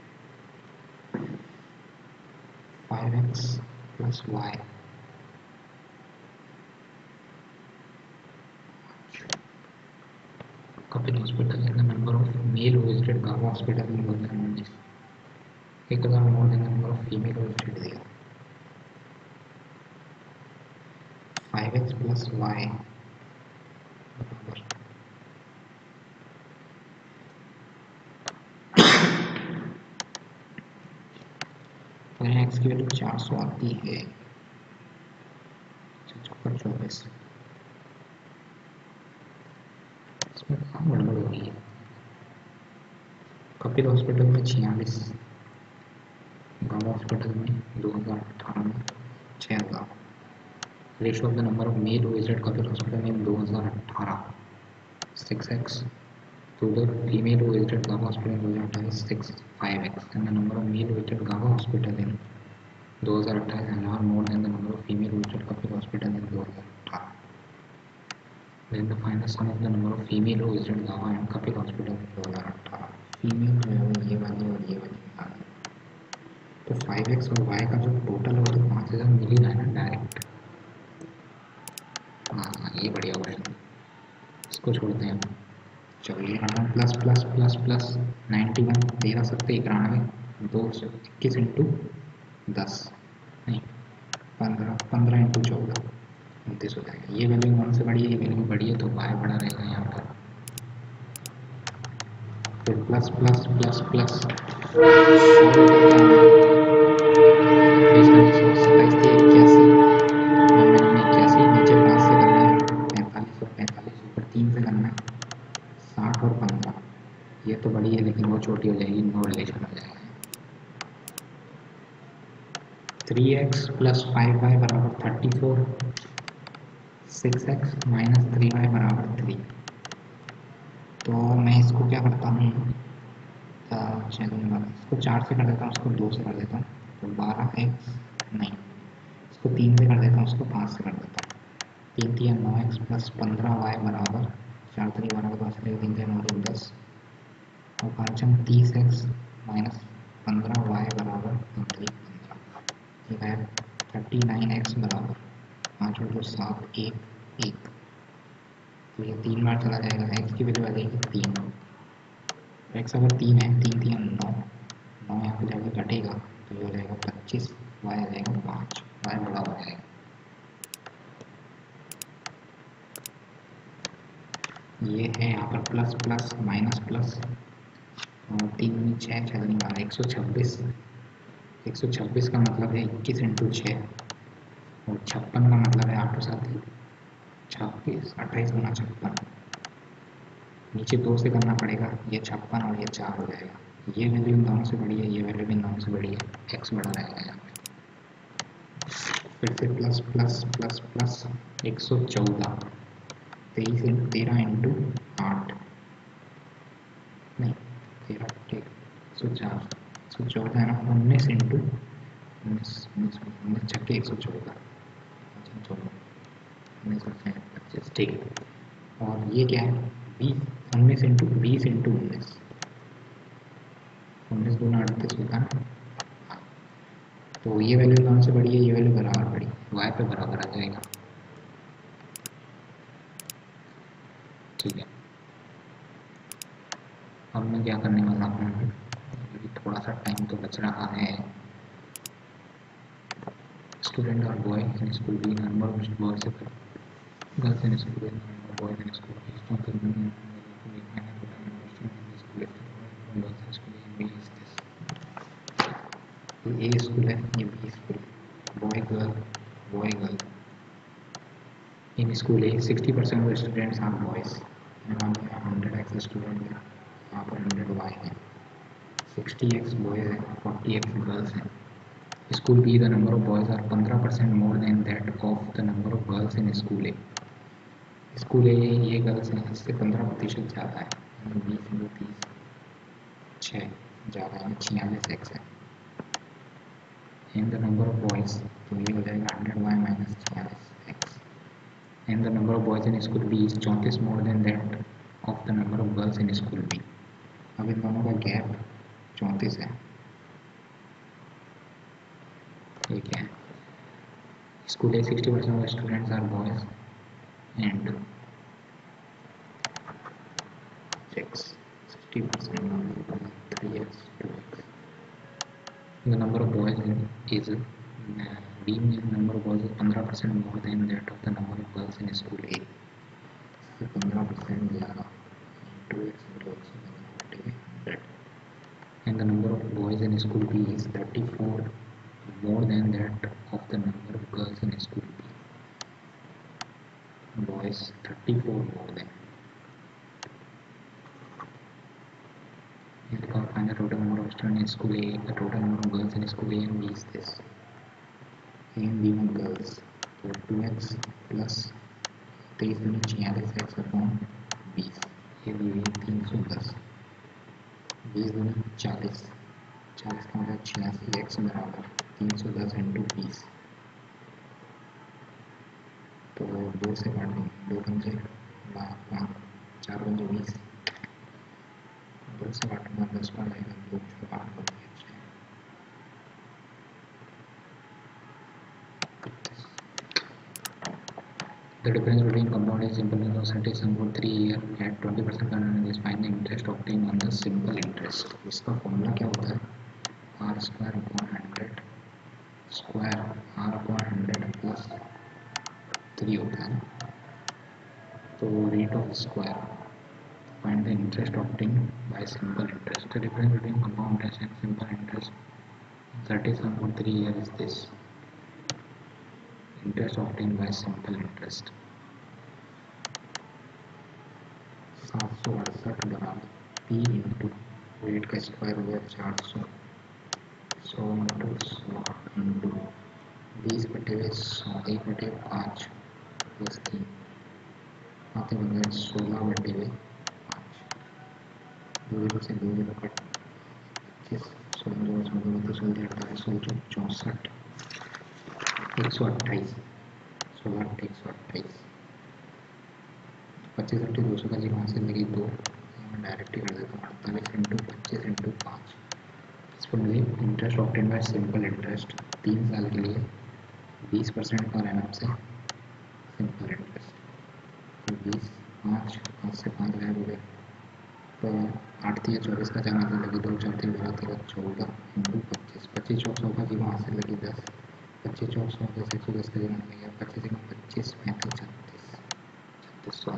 5x plus y. Kapil Hospital and the number of male who visited Gava Hospital in 2019. 1000 more than the number of female who visited there. 5x plus y बराबर तो यहाँ x की वैल्यू 400 आती है. 24 इसमें कहाँ गड़बड़ हो रही है. कपिल हॉस्पिटल में 46, गावा हॉस्पिटल में 2018 में 6000. Ratio of the number of male who visited Kapil hospital in 2018 6x to the female who visited Gava Hospital in 2018 5x and the number of male who visited Gava Hospital in 2018 are more than the number of female who visited Kapil Hospital in 2018. Then the final sum of the number of female who visited Gava and Kapil Hospital in 2018. Female जो है वो ये वाली और ये वाली निकालनी. तो 5x और y का जो टोटल हो तो 5000 मिल ही रहा है ना डायरेक्ट. हाँ ये बढ़िया क्वेश्चन, इसको छोड़ते हैं. चलो ये रहा plus plus plus plus 91 1391 221 into 10 नहीं 15 इंटू 14 29 हो जाएगा. ये वैल्यू 1 से बड़ी है, ये वैल्यू बड़ी है तो y बड़ा रहेगा यहाँ पर. फिर प्लस प्लस प्लस प्लस 81 नीचे 5 से करना है. 45 ऊपर 3 से करना है. 60 और 15 ये तो बड़ी है लेकिन वो छोटी हो जाएगी. नो रिलेशन हो जाएगा. 3x प्लस 5y बराबर 34. 6x माइनस 3y बराबर 3। तो मैं इसको क्या करता हूँ, चलिए इसको 4 से कर देता हूँ, उसको 2 से कर देता हूँ, तो 12x नहीं, इसको 3 से कर देता हूँ, उसको 5 से कर देता हूँ। 3 3 9x प्लस 15y बराबर 4 3 12 का 5 3 3 9 10 और 5 30x माइनस 15y बराबर 15 ठीक है। 39x बराबर 5 और 2 7 1 1, तो ये 3 बार चला जाएगा, x की वैल्यू आ जाएगी 3। x अगर 3 है, 3 3 9 9 यहाँ पे जाके कटेगा, तो ये हो जाएगा 25, y आ जाएगा 5, y बड़ा हो जाएगा। ये है यहाँ पर प्लस प्लस माइनस प्लस, और 3 6 6 नहीं 12 126। 126 का मतलब है 21 इंटू 6, और 56 का मतलब है 8 7 26 28 गुना 56। नीचे 2 से करना पड़ेगा, ये 56 और ये 4 हो जाएगा। ये वैल्यू इन दोनों से बड़ी है, ये वैल्यू इन दोनों से बड़ी है, x बड़ा रहेगा यहाँ पे। फिर से plus plus plus plus 114, 13 into 8 नहीं 13 ठीक 104 114 है ना, 19 इंटू 19 छक्के 114 25 ठीक है। और ये क्या है, 20 19 इंटू 20 इंटू 19, 19 दूना 38 होता है ना। तो ये वैल्यू कौन से बड़ी है, ये वैल्यू बराबर बड़ी, y पे बराबर आ जाएगा। ठीक है, अब मैं क्या करने वाला हूँ, अभी थोड़ा सा टाइम तो बच रहा है। स्टूडेंट और boy in school B, number of boys girls in school, number boys in school B, ये ए स्कूल है, ये बी स्कूल है, boy girl. In school A 60% of students are boys, 100x student है, यहाँ पर 100y है, 60x boys है, 40x girls हैं। School B the number of boys are 15% more than that of the number of girls in school A. School A ये girls हैं, इससे 15% ज़्यादा है, 20 इंटू 30 6 ज़्यादा है, 46x है। And the number of boys, तो ये हो जाएगा 100y minus 46x। And the number of boys in school B is 34 more than that of the number of girls in school B. अब इन दोनों का गैप 34 है। ठीक है, school A 60% of students are boys and 60% of 3x 2x. The number of boys is B में number of boys is 15% more than that of the number of girls in school A. 15% ज़्यादा 2x into x ठीक है। And the number of boys in school B is 34 more than that of the number of girls in school B. Boys 34 more than. You can find the total number of students in school A. The total number of girls in school A and B is this. A and B में girls, तो 2x plus 23 दूनी 46x upon 20, ये दी हुई 310, 20 दूनी 40, 40 का मतलब 86x बराबर 310 into 20, तो 2 से काट देंगे, 2 पंजे 5 4 पंजे 20, 2 से काटूंगा 10 पर आएगा, 2 8 बन गया। The difference between compound and simple interest is about 3 years at 20% and is find the interest obtained on the simple interest. इसका फॉर्मूला क्या होता है, r square upon 100 square r upon 100 plus 3 होता है, तो rate of square find the interest obtained by simple interest. The difference between compound interest and simple interest 37.3 years is this. Interest obtained by simple interest 768 बराबर P into rate का square हुआ 400, 100 into 100 into 20 बटे 100 1 बटे 5 plus 3 आते बन 16 बटे में 5 2 से 2 जीरो कट 25 16 16 16 48 64 128 16 128 25 80 200 का जीरो वहाँ से लगी 2 मैं डायरेक्ट ही कर देता हूँ 48 इंटू 25 इंटू 5 इस पर मुझे interest obtain by simple interest 3 साल के लिए 20% पर एनम से सिंपल इंटरेस्ट तो 20 5 से 5 गायब हो गए तो 8 3 24 का जमा तो लगी 2 4 3 12 13 14 इंटू 25 25 चौक 100 का जीरो वहाँ से लगी 10 25 चौक 100 10 110 का जीरो लग गया 25 25 35 36 36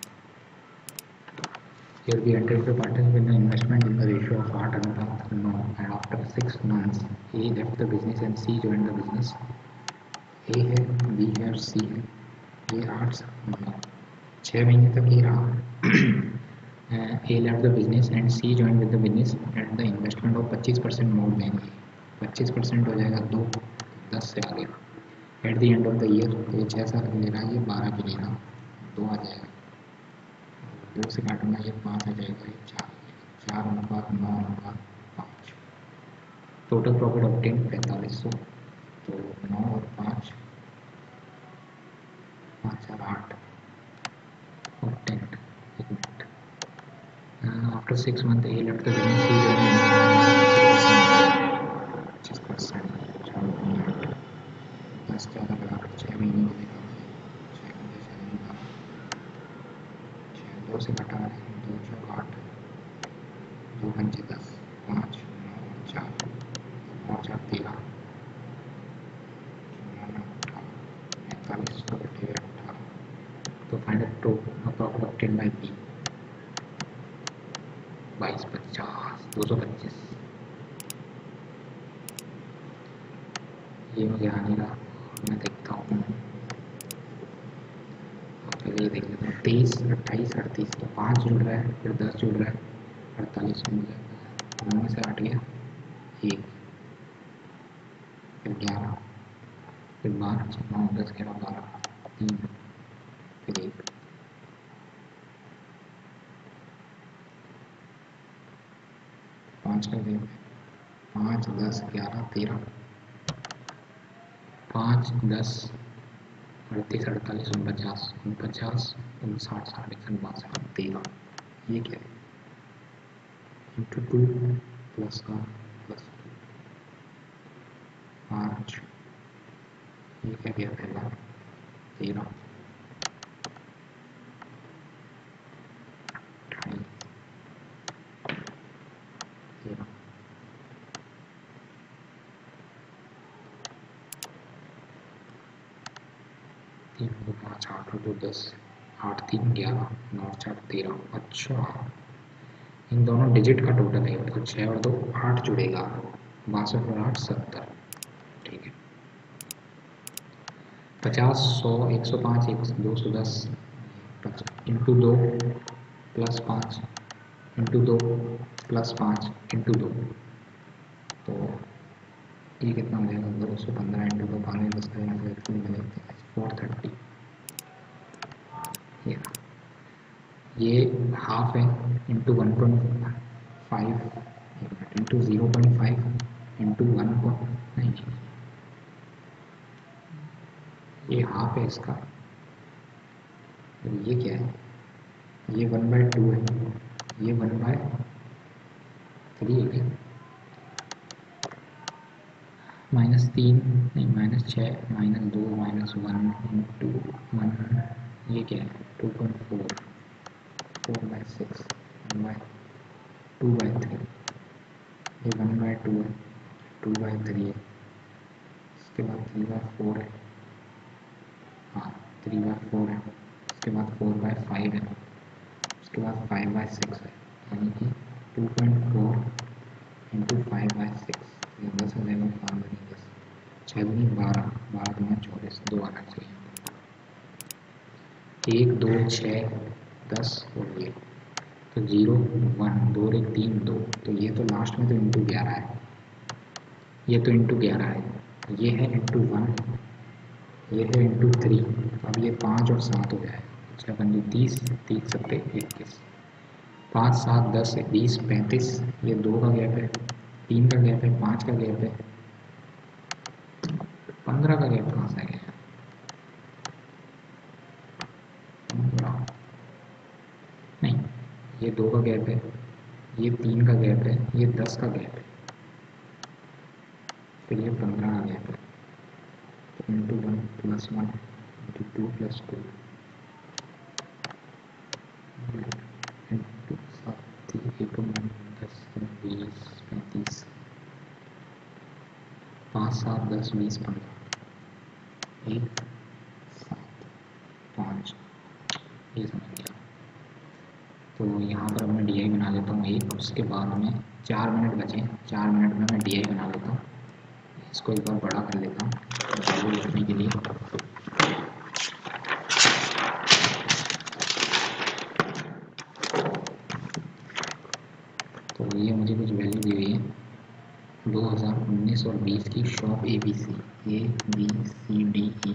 Here we enter into participate in the investment in the ratio of 8 अनुपात 9 and after 6 months A left the business and C joined the business. A है B है और C है ये 8 9 6 महीने तक ये रहा A left the business and C joined with the business at the investment of 25% more than A 25% हो जाएगा 2 10 से आ गया at the end of the year तो ये 6 साल ले रहा है ये 12 की ले रहा 2 आ जाएगा 2 से काटूंगा ये 5 आ जाएगा ये 4 4 अनुपात 9 अनुपात 5 टोटल प्रॉफिट ऑब्टेन 4500 तो 9 और 5 5 और 8 ऑब्टेन एक minute after 6 month a left the business 25% 10 ज़्यादा लगा 6 महीने के लिए 6 महीने 2 से घटा रहे हैं 2 चौक 8 2 पंचे 10 5 9 4 9 4 13 45 बटे 18 तो find out profit obtain by B 22 50 225 ये मुझे आने का मैं देखता हूँ पहले ये देख लेता हूँ 23 28 38 तो 5 जुड़ रहा है फिर 10 जुड़ रहा है 48 मिल जाएगा 9 में से 8 गया 1 फिर 11 फिर 12 9 10 11 12 3 फिर 1 5 का दें 5 10 11 13 5 10 38 48 49 59 59 60 61 62 13 ये क्या है इंटू 2 प्लस का प्लस 5 ये क्या गया पहला 13 3 2 5 8 2 10 8 3 11 9 4 13 अच्छा इन दोनों डिजिट का टोटल है तो 6 और 2 8 जुड़ेगा 62 और 8 70 ठीक है 50 100 105 210 into 2 plus 5 into 2 plus 5 into 2 तो ये कितना हो जाएगा 215 इंटू 2 5 10 का यहाँ से 430 ये हाफ है इंटू 1.5 इंटू 0.5 इंटू 1 नहीं ये हाफ है इसका तो ये क्या है ये 1/2 है ये 1/3 है क्या -3 नहीं -6 -2 -1 इंटू 1 ये क्या है 2.4 4/6 2/3 ये 1/2 है 2/3 है इसके बाद 3/4 है हाँ 3/4 है उसके बाद 4/5 है उसके बाद 5/6 है यानी कि 2.4 इंटू 5/6 ये 10 हो जाएगा 5 दूनी 10 6 दूनी 12 12 दूना 24 2 आना चाहिए 1 2 6 10 और ये तो 0 1 2 1 3 2 तो ये तो लास्ट में तो इंटू 11 है ये तो इंटू 11 है ये है इंटू 1 ये है इंटू 3 अब ये 5 और 7 हो जाए, अच्छा बंदू 30, 30 सत्ते 21, 5 7 10 20 35, ये 2 का गैप है, 3 का गैप है, 5 का गैप है, 15 का गैप कहाँ से आ गया? 15 नहीं, ये 2 का गैप है, ये 3 का गैप है, ये 10 का गैप है, फिर ये 15 का गैप है, तो into 1 plus 1 into 2 plus 2 into 7 1 9 10 20 35, 5 7 10 20 15, 1 7 5, ये समझ गया। तो यहाँ पर अब मैं डी आई बना लेता हूँ एक, उसके बाद में 4 मिनट बचे, 4 मिनट में मैं डी आई बना लेता हूँ, इसको एक बार बड़ा कर लेता हूँ वैल्यू लिखने के लिए। तो ये मुझे कुछ वैल्यू दी हुई है 2019 और 20 की, शॉप ABC ABCDE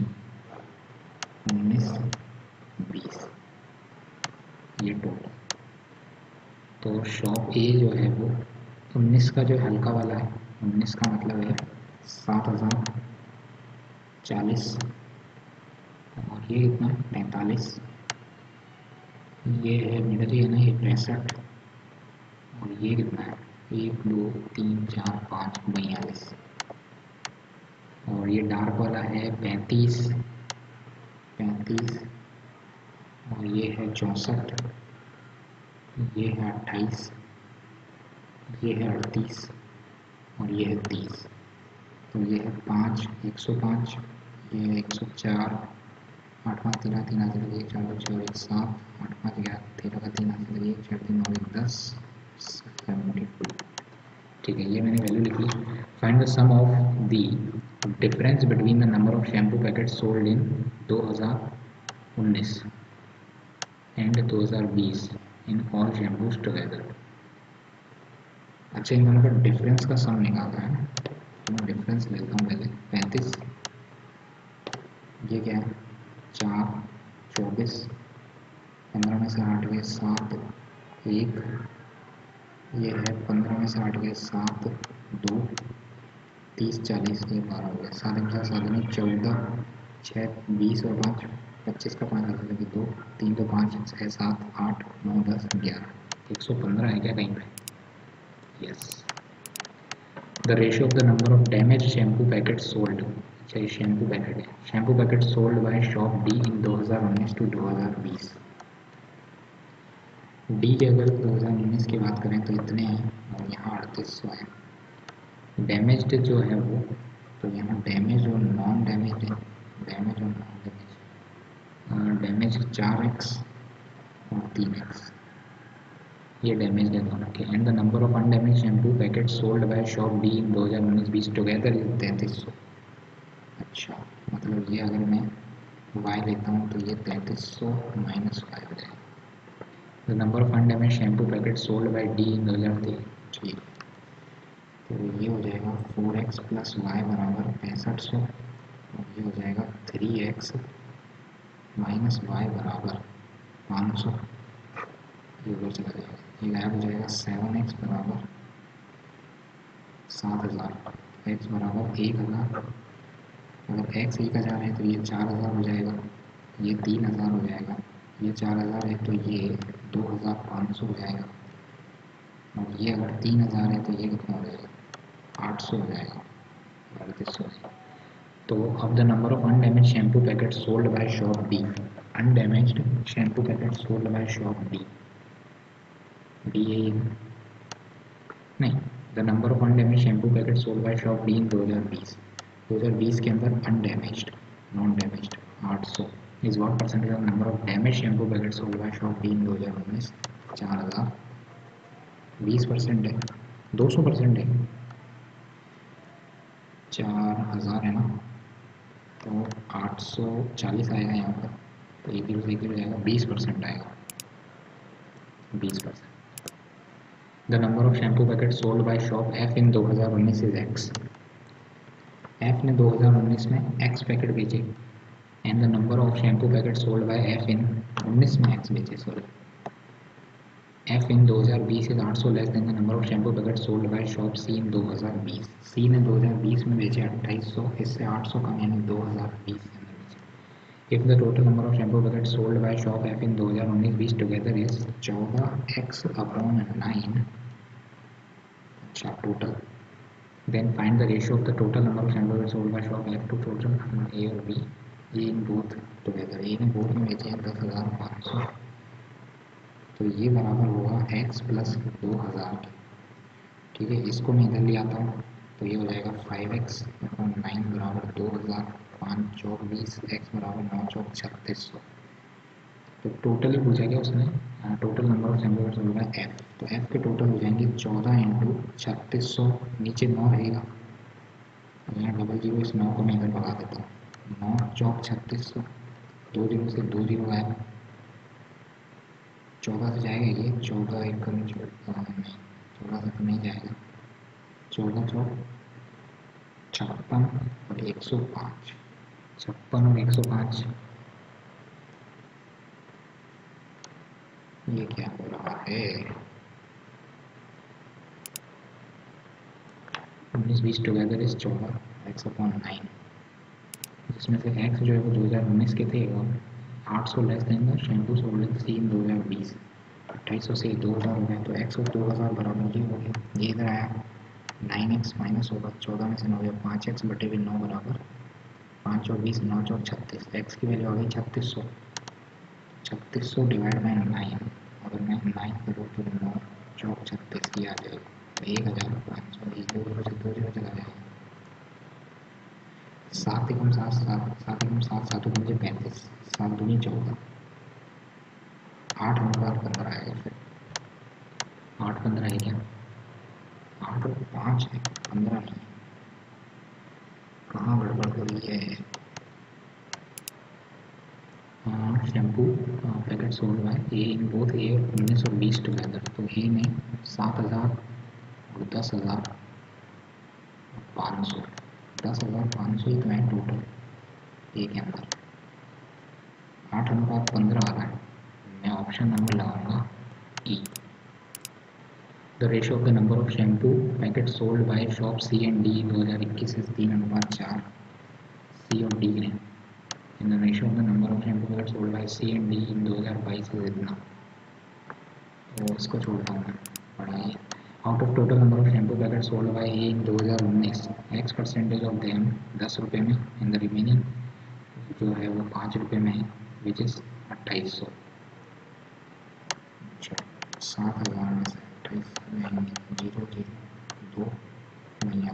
19 20, ये टोटल। तो शॉप ए जो है वो 19 का जो हल्का वाला है, 19 का मतलब है 7040, और ये कितना 45, ये है मिडल ही है ना, ये 65, और ये कितना है 1 2 3 4 5 42, और ये डार्क वाला है 35 35, और ये है 64, ये है 28, ये है 38, और ये है 30। तो ये है 5 105, ये है 104, 8 5 13 3 हाथ लगे 4 2 6 1 7 8 5 11 13 का 3 हाथ लगे 4 3 9 1 10 72। ठीक है, ये मैंने वैल्यू लिख ली। Find the sum of the difference between the number of shampoo packet sold in 2019 and 2020 in all shampoos together. अच्छा, इन दोनों का डिफरेंस का सम निकालना है, तो मैं डिफरेंस लेता हूँ पहले 35, ये क्या है 4 24, 15 में से 8 गए 7 1, ये है 15 में से 8 गए 7 2 30 40, ये 12 हो गया, 7 में 7 में 14 6 20 और 5 25 का 5 हाथ लगे 2 3 2 5 6 7 8 9 10 11, 115 है क्या कहीं पे? Yes. The ratio of the number of damage shampoo packet sold, अच्छा ये शैम्पू पैकेट है, shampoo packet sold by shop D in 2019 to 2020। D के अगर 2019 की बात करें तो इतने हैं, और यहाँ 3800 है। डैमेज्ड जो है वो, तो यहाँ डैमेज और नॉन डैमेज है, डैमेज और नॉन डैमेज, डैमेज 4x और 3x, ये डैमेज है दोनों के। And the number of undamage shampoo packet sold by shop D in 2019-20 together is 3300। अच्छा, मतलब ये अगर मैं y लेता हूँ तो ये 3300 माइनस y हो जाएगा। The number of undamage shampoo packet sold by D in 2003, ठीक, तो ये हो जाएगा 4x प्लस वाई बराबर 6500, और ये हो जाएगा 3x माइनस वाई बराबर 500, ये उधर चला जाएगा, ये गायब हो जाएगा। 7x बराबर 7000, x बराबर 1000, अगर x 1000 है तो ये 4000 हो जाएगा, ये 3000 हो जाएगा, ये 4000 है तो ये 2500 हो जाएगा, और ये अगर 3000 है तो ये कितना हो जाएगा 800 हो जाएगा, 3800। तो अब the number of undamage shampoo packet sold by shop D, undamaged shampoo packet sold by shop D, D A नहीं, the number of undamage shampoo packet sold by shop D in 2020, 2020 के अंदर undamaged non damaged 800 is what percentage of number of damage shampoo packet sold by shop D in 2019, 4000, 20% है, 200% है, 4000 है ना, तो 840 आएगा यहाँ पर, तो एक किलो से एक किलो जाएगा, 20% आएगा, 20%। The number of shampoo packet sold by shop F in 2019 is x, F ने 2019 में एक्स पैकेट बेचे, and the number of shampoo packet sold by F in 19 में एक्स बेचे, sorry F in 2020 is 800 less than the number of shampoo packet sold by shop C in 2020। C ने 2020 में बेचे 2800, इससे 800 कम यानी 2020 के अंदर बेचे। If the total number of shampoo packet sold by shop F in 2019-20 together is 14x upon 9, अच्छा total, then find the ratio of the total number of shampoo packet sold by shop F to total A और B, A in both together। A ने both में बेचे हैं 10,500, तो ये बराबर होगा x प्लस 2000 की, ठीक है। इसको मैं इधर ले आता हूँ तो ये हो जाएगा 5x अपॉन 9 बराबर 2000, 5 चौक 20, x बराबर 9 चौक 3600। तो टोटल ही पूछा गया उसने, total number of shampoo packet sold by F, तो एफ के टोटल हो जाएंगे 14 इंटू 3600, नीचे 9 रहेगा, यहाँ डबल जीरो, इस 9 को मैं इधर भगा देता हूँ, 9 चौक 3600, 2 जीरो से 2 जीरो आया, 14 से जाएगा ये, 14 एक करूँ, नहीं 14 से तो नहीं जाएगा, 14 चौक 56 और 105, 56 और 105, ये क्या हो रहा है, 19-20 टुगेदर इज 14 x अपॉन 9, जिसमें से x जो है वो 2019 के थे और 800 less than the shampoo sold C in 2020, 2800 से 2000 हो गए, तो x और 2000 बराबर ये हो गया, ये इधर आया 9x माइनस होगा 14 में से 9 गया 5x बटे हुए 9 बराबर 5 और 20, 9 चौक 36, x की वैल्यू आ गई 3600, 3600 डिवाइड बाई 9, अगर मैं 9 करूँ तो 9 चौक 36 की आ जाएगा, तो 1500, ये 2 जीरो से 2 जीरो चला जाएगा, 7 एकम 7, 7 एकम 7, 7 पंजे 35, 7 दूनी 14, 8 अनुपात 15 आएगा, फिर 8 15 है क्या, 8 और 5 है, 15 नहीं, कहाँ गड़बड़ हो रही है। Shampoo packet sold by A in both A और 19 और 20 टुगेदर, तो ए में 7000 और 10,500, 10,500 ही तो है टोटल ए के अंदर, 8 अनुपात 15 आ रहा है, मैं ऑप्शन नंबर लगाऊंगा E. The ratio of the number of shampoo packet sold by shop C and D 2021 से 3:4 सी और डी ने, in the ratio of the number of shampoo packet sold by C and D in 2022 से इतना, तो इसको छोड़ता हूँ मैं, पढ़ाइए। Out of total number of shampoo packet sold by A in 2019, x percentage of them 10 रुपये में, इन द रिमेनिंग जो है वो 5 रुपये में है, विच इज़ 2800, 7,000 में से 28 में 0 0 2 नहीं,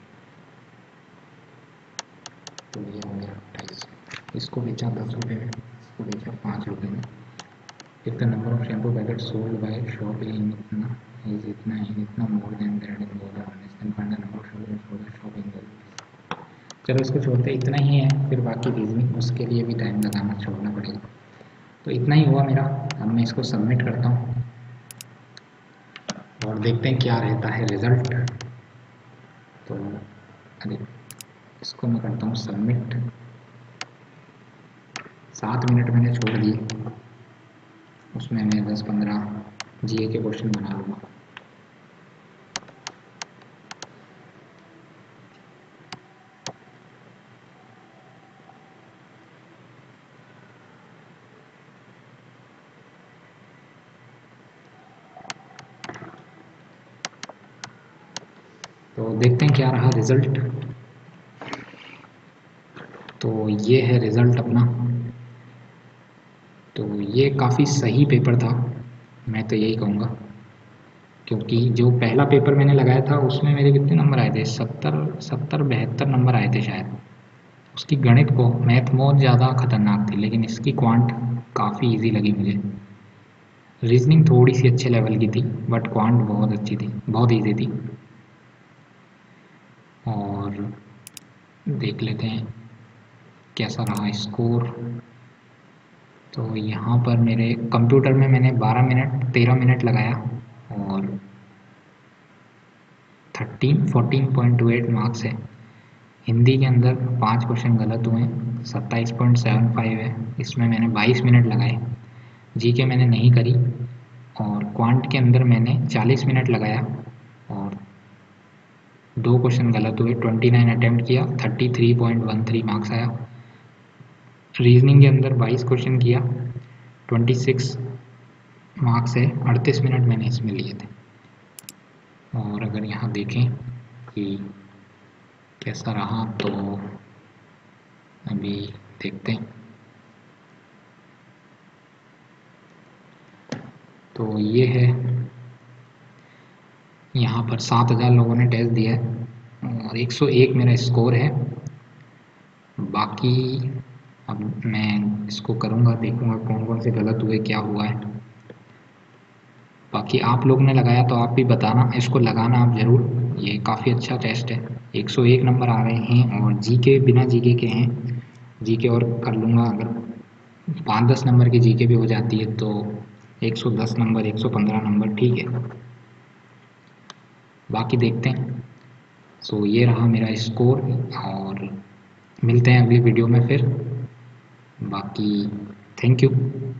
तो ये हो गया 2800, इसको बेचा 10 रुपये में, इसको बेचा 5 रुपये में। If the number of shampoo packet sold by shop in इतना इज इतना more than that in 2019, then find the number of shampoo packet sold by shop in 2020। चलो इसको छोड़ते, इतना ही है, फिर बाकी रीजनिंग उसके लिए भी टाइम लगाना छोड़ना पड़ेगा, तो इतना ही हुआ मेरा। अब मैं इसको सबमिट करता हूँ और देखते हैं क्या रहता है रिज़ल्ट। तो अरे इसको मैं करता हूँ सबमिट, 7 मिनट मैंने छोड़ दिए, उसमें मैं 10-15 जीए के क्वेश्चन बना लूँगा। तो देखते हैं क्या रहा रिज़ल्ट। तो ये है रिज़ल्ट अपना, तो ये काफ़ी सही पेपर था, मैं तो यही कहूँगा, क्योंकि जो पहला पेपर मैंने लगाया था उसमें मेरे कितने नंबर आए थे, 72 नंबर आए थे शायद। उसकी गणित को मैथ बहुत ज़्यादा खतरनाक थी, लेकिन इसकी क्वांट काफ़ी इजी लगी मुझे। रीजनिंग थोड़ी सी अच्छे लेवल की थी, बट क्वांट बहुत अच्छी थी, बहुत इजी थी। और देख लेते हैं कैसा रहा स्कोर। तो यहाँ पर मेरे कंप्यूटर में मैंने 13 मिनट लगाया और 14.28 मार्क्स है। हिंदी के अंदर 5 क्वेश्चन गलत हुए, 27.75 है। इसमें मैंने 22 मिनट लगाए। जीके मैंने नहीं करी और क्वांट के अंदर मैंने 40 मिनट लगाया और 2 क्वेश्चन गलत हुए। 29 अटैम्प्ट किया, 33.13 मार्क्स आया। रीजनिंग के अंदर 22 क्वेश्चन किया, 26 मार्क्स है। 38 मिनट मैंने इसमें लिए थे। और अगर यहाँ देखें कि कैसा रहा तो अभी देखते हैं। तो ये है, यहाँ पर 7000 लोगों ने टेस्ट दिया है और 101 मेरा स्कोर है। बाकी अब मैं इसको करूँगा, देखूँगा कौन कौन से गलत हुए, क्या हुआ है। बाकी आप लोग ने लगाया तो आप भी बताना, इसको लगाना आप ज़रूर। ये काफ़ी अच्छा टेस्ट है। 101 नंबर आ रहे हैं और जीके बिना जीके के हैं। जीके और कर लूँगा, अगर 5-10 नंबर की जीके भी हो जाती है तो 110 नंबर, 115 नंबर ठीक है। बाकी देखते हैं। सो ये रहा मेरा स्कोर और मिलते हैं अगली वीडियो में फिर। बाकी थैंक यू।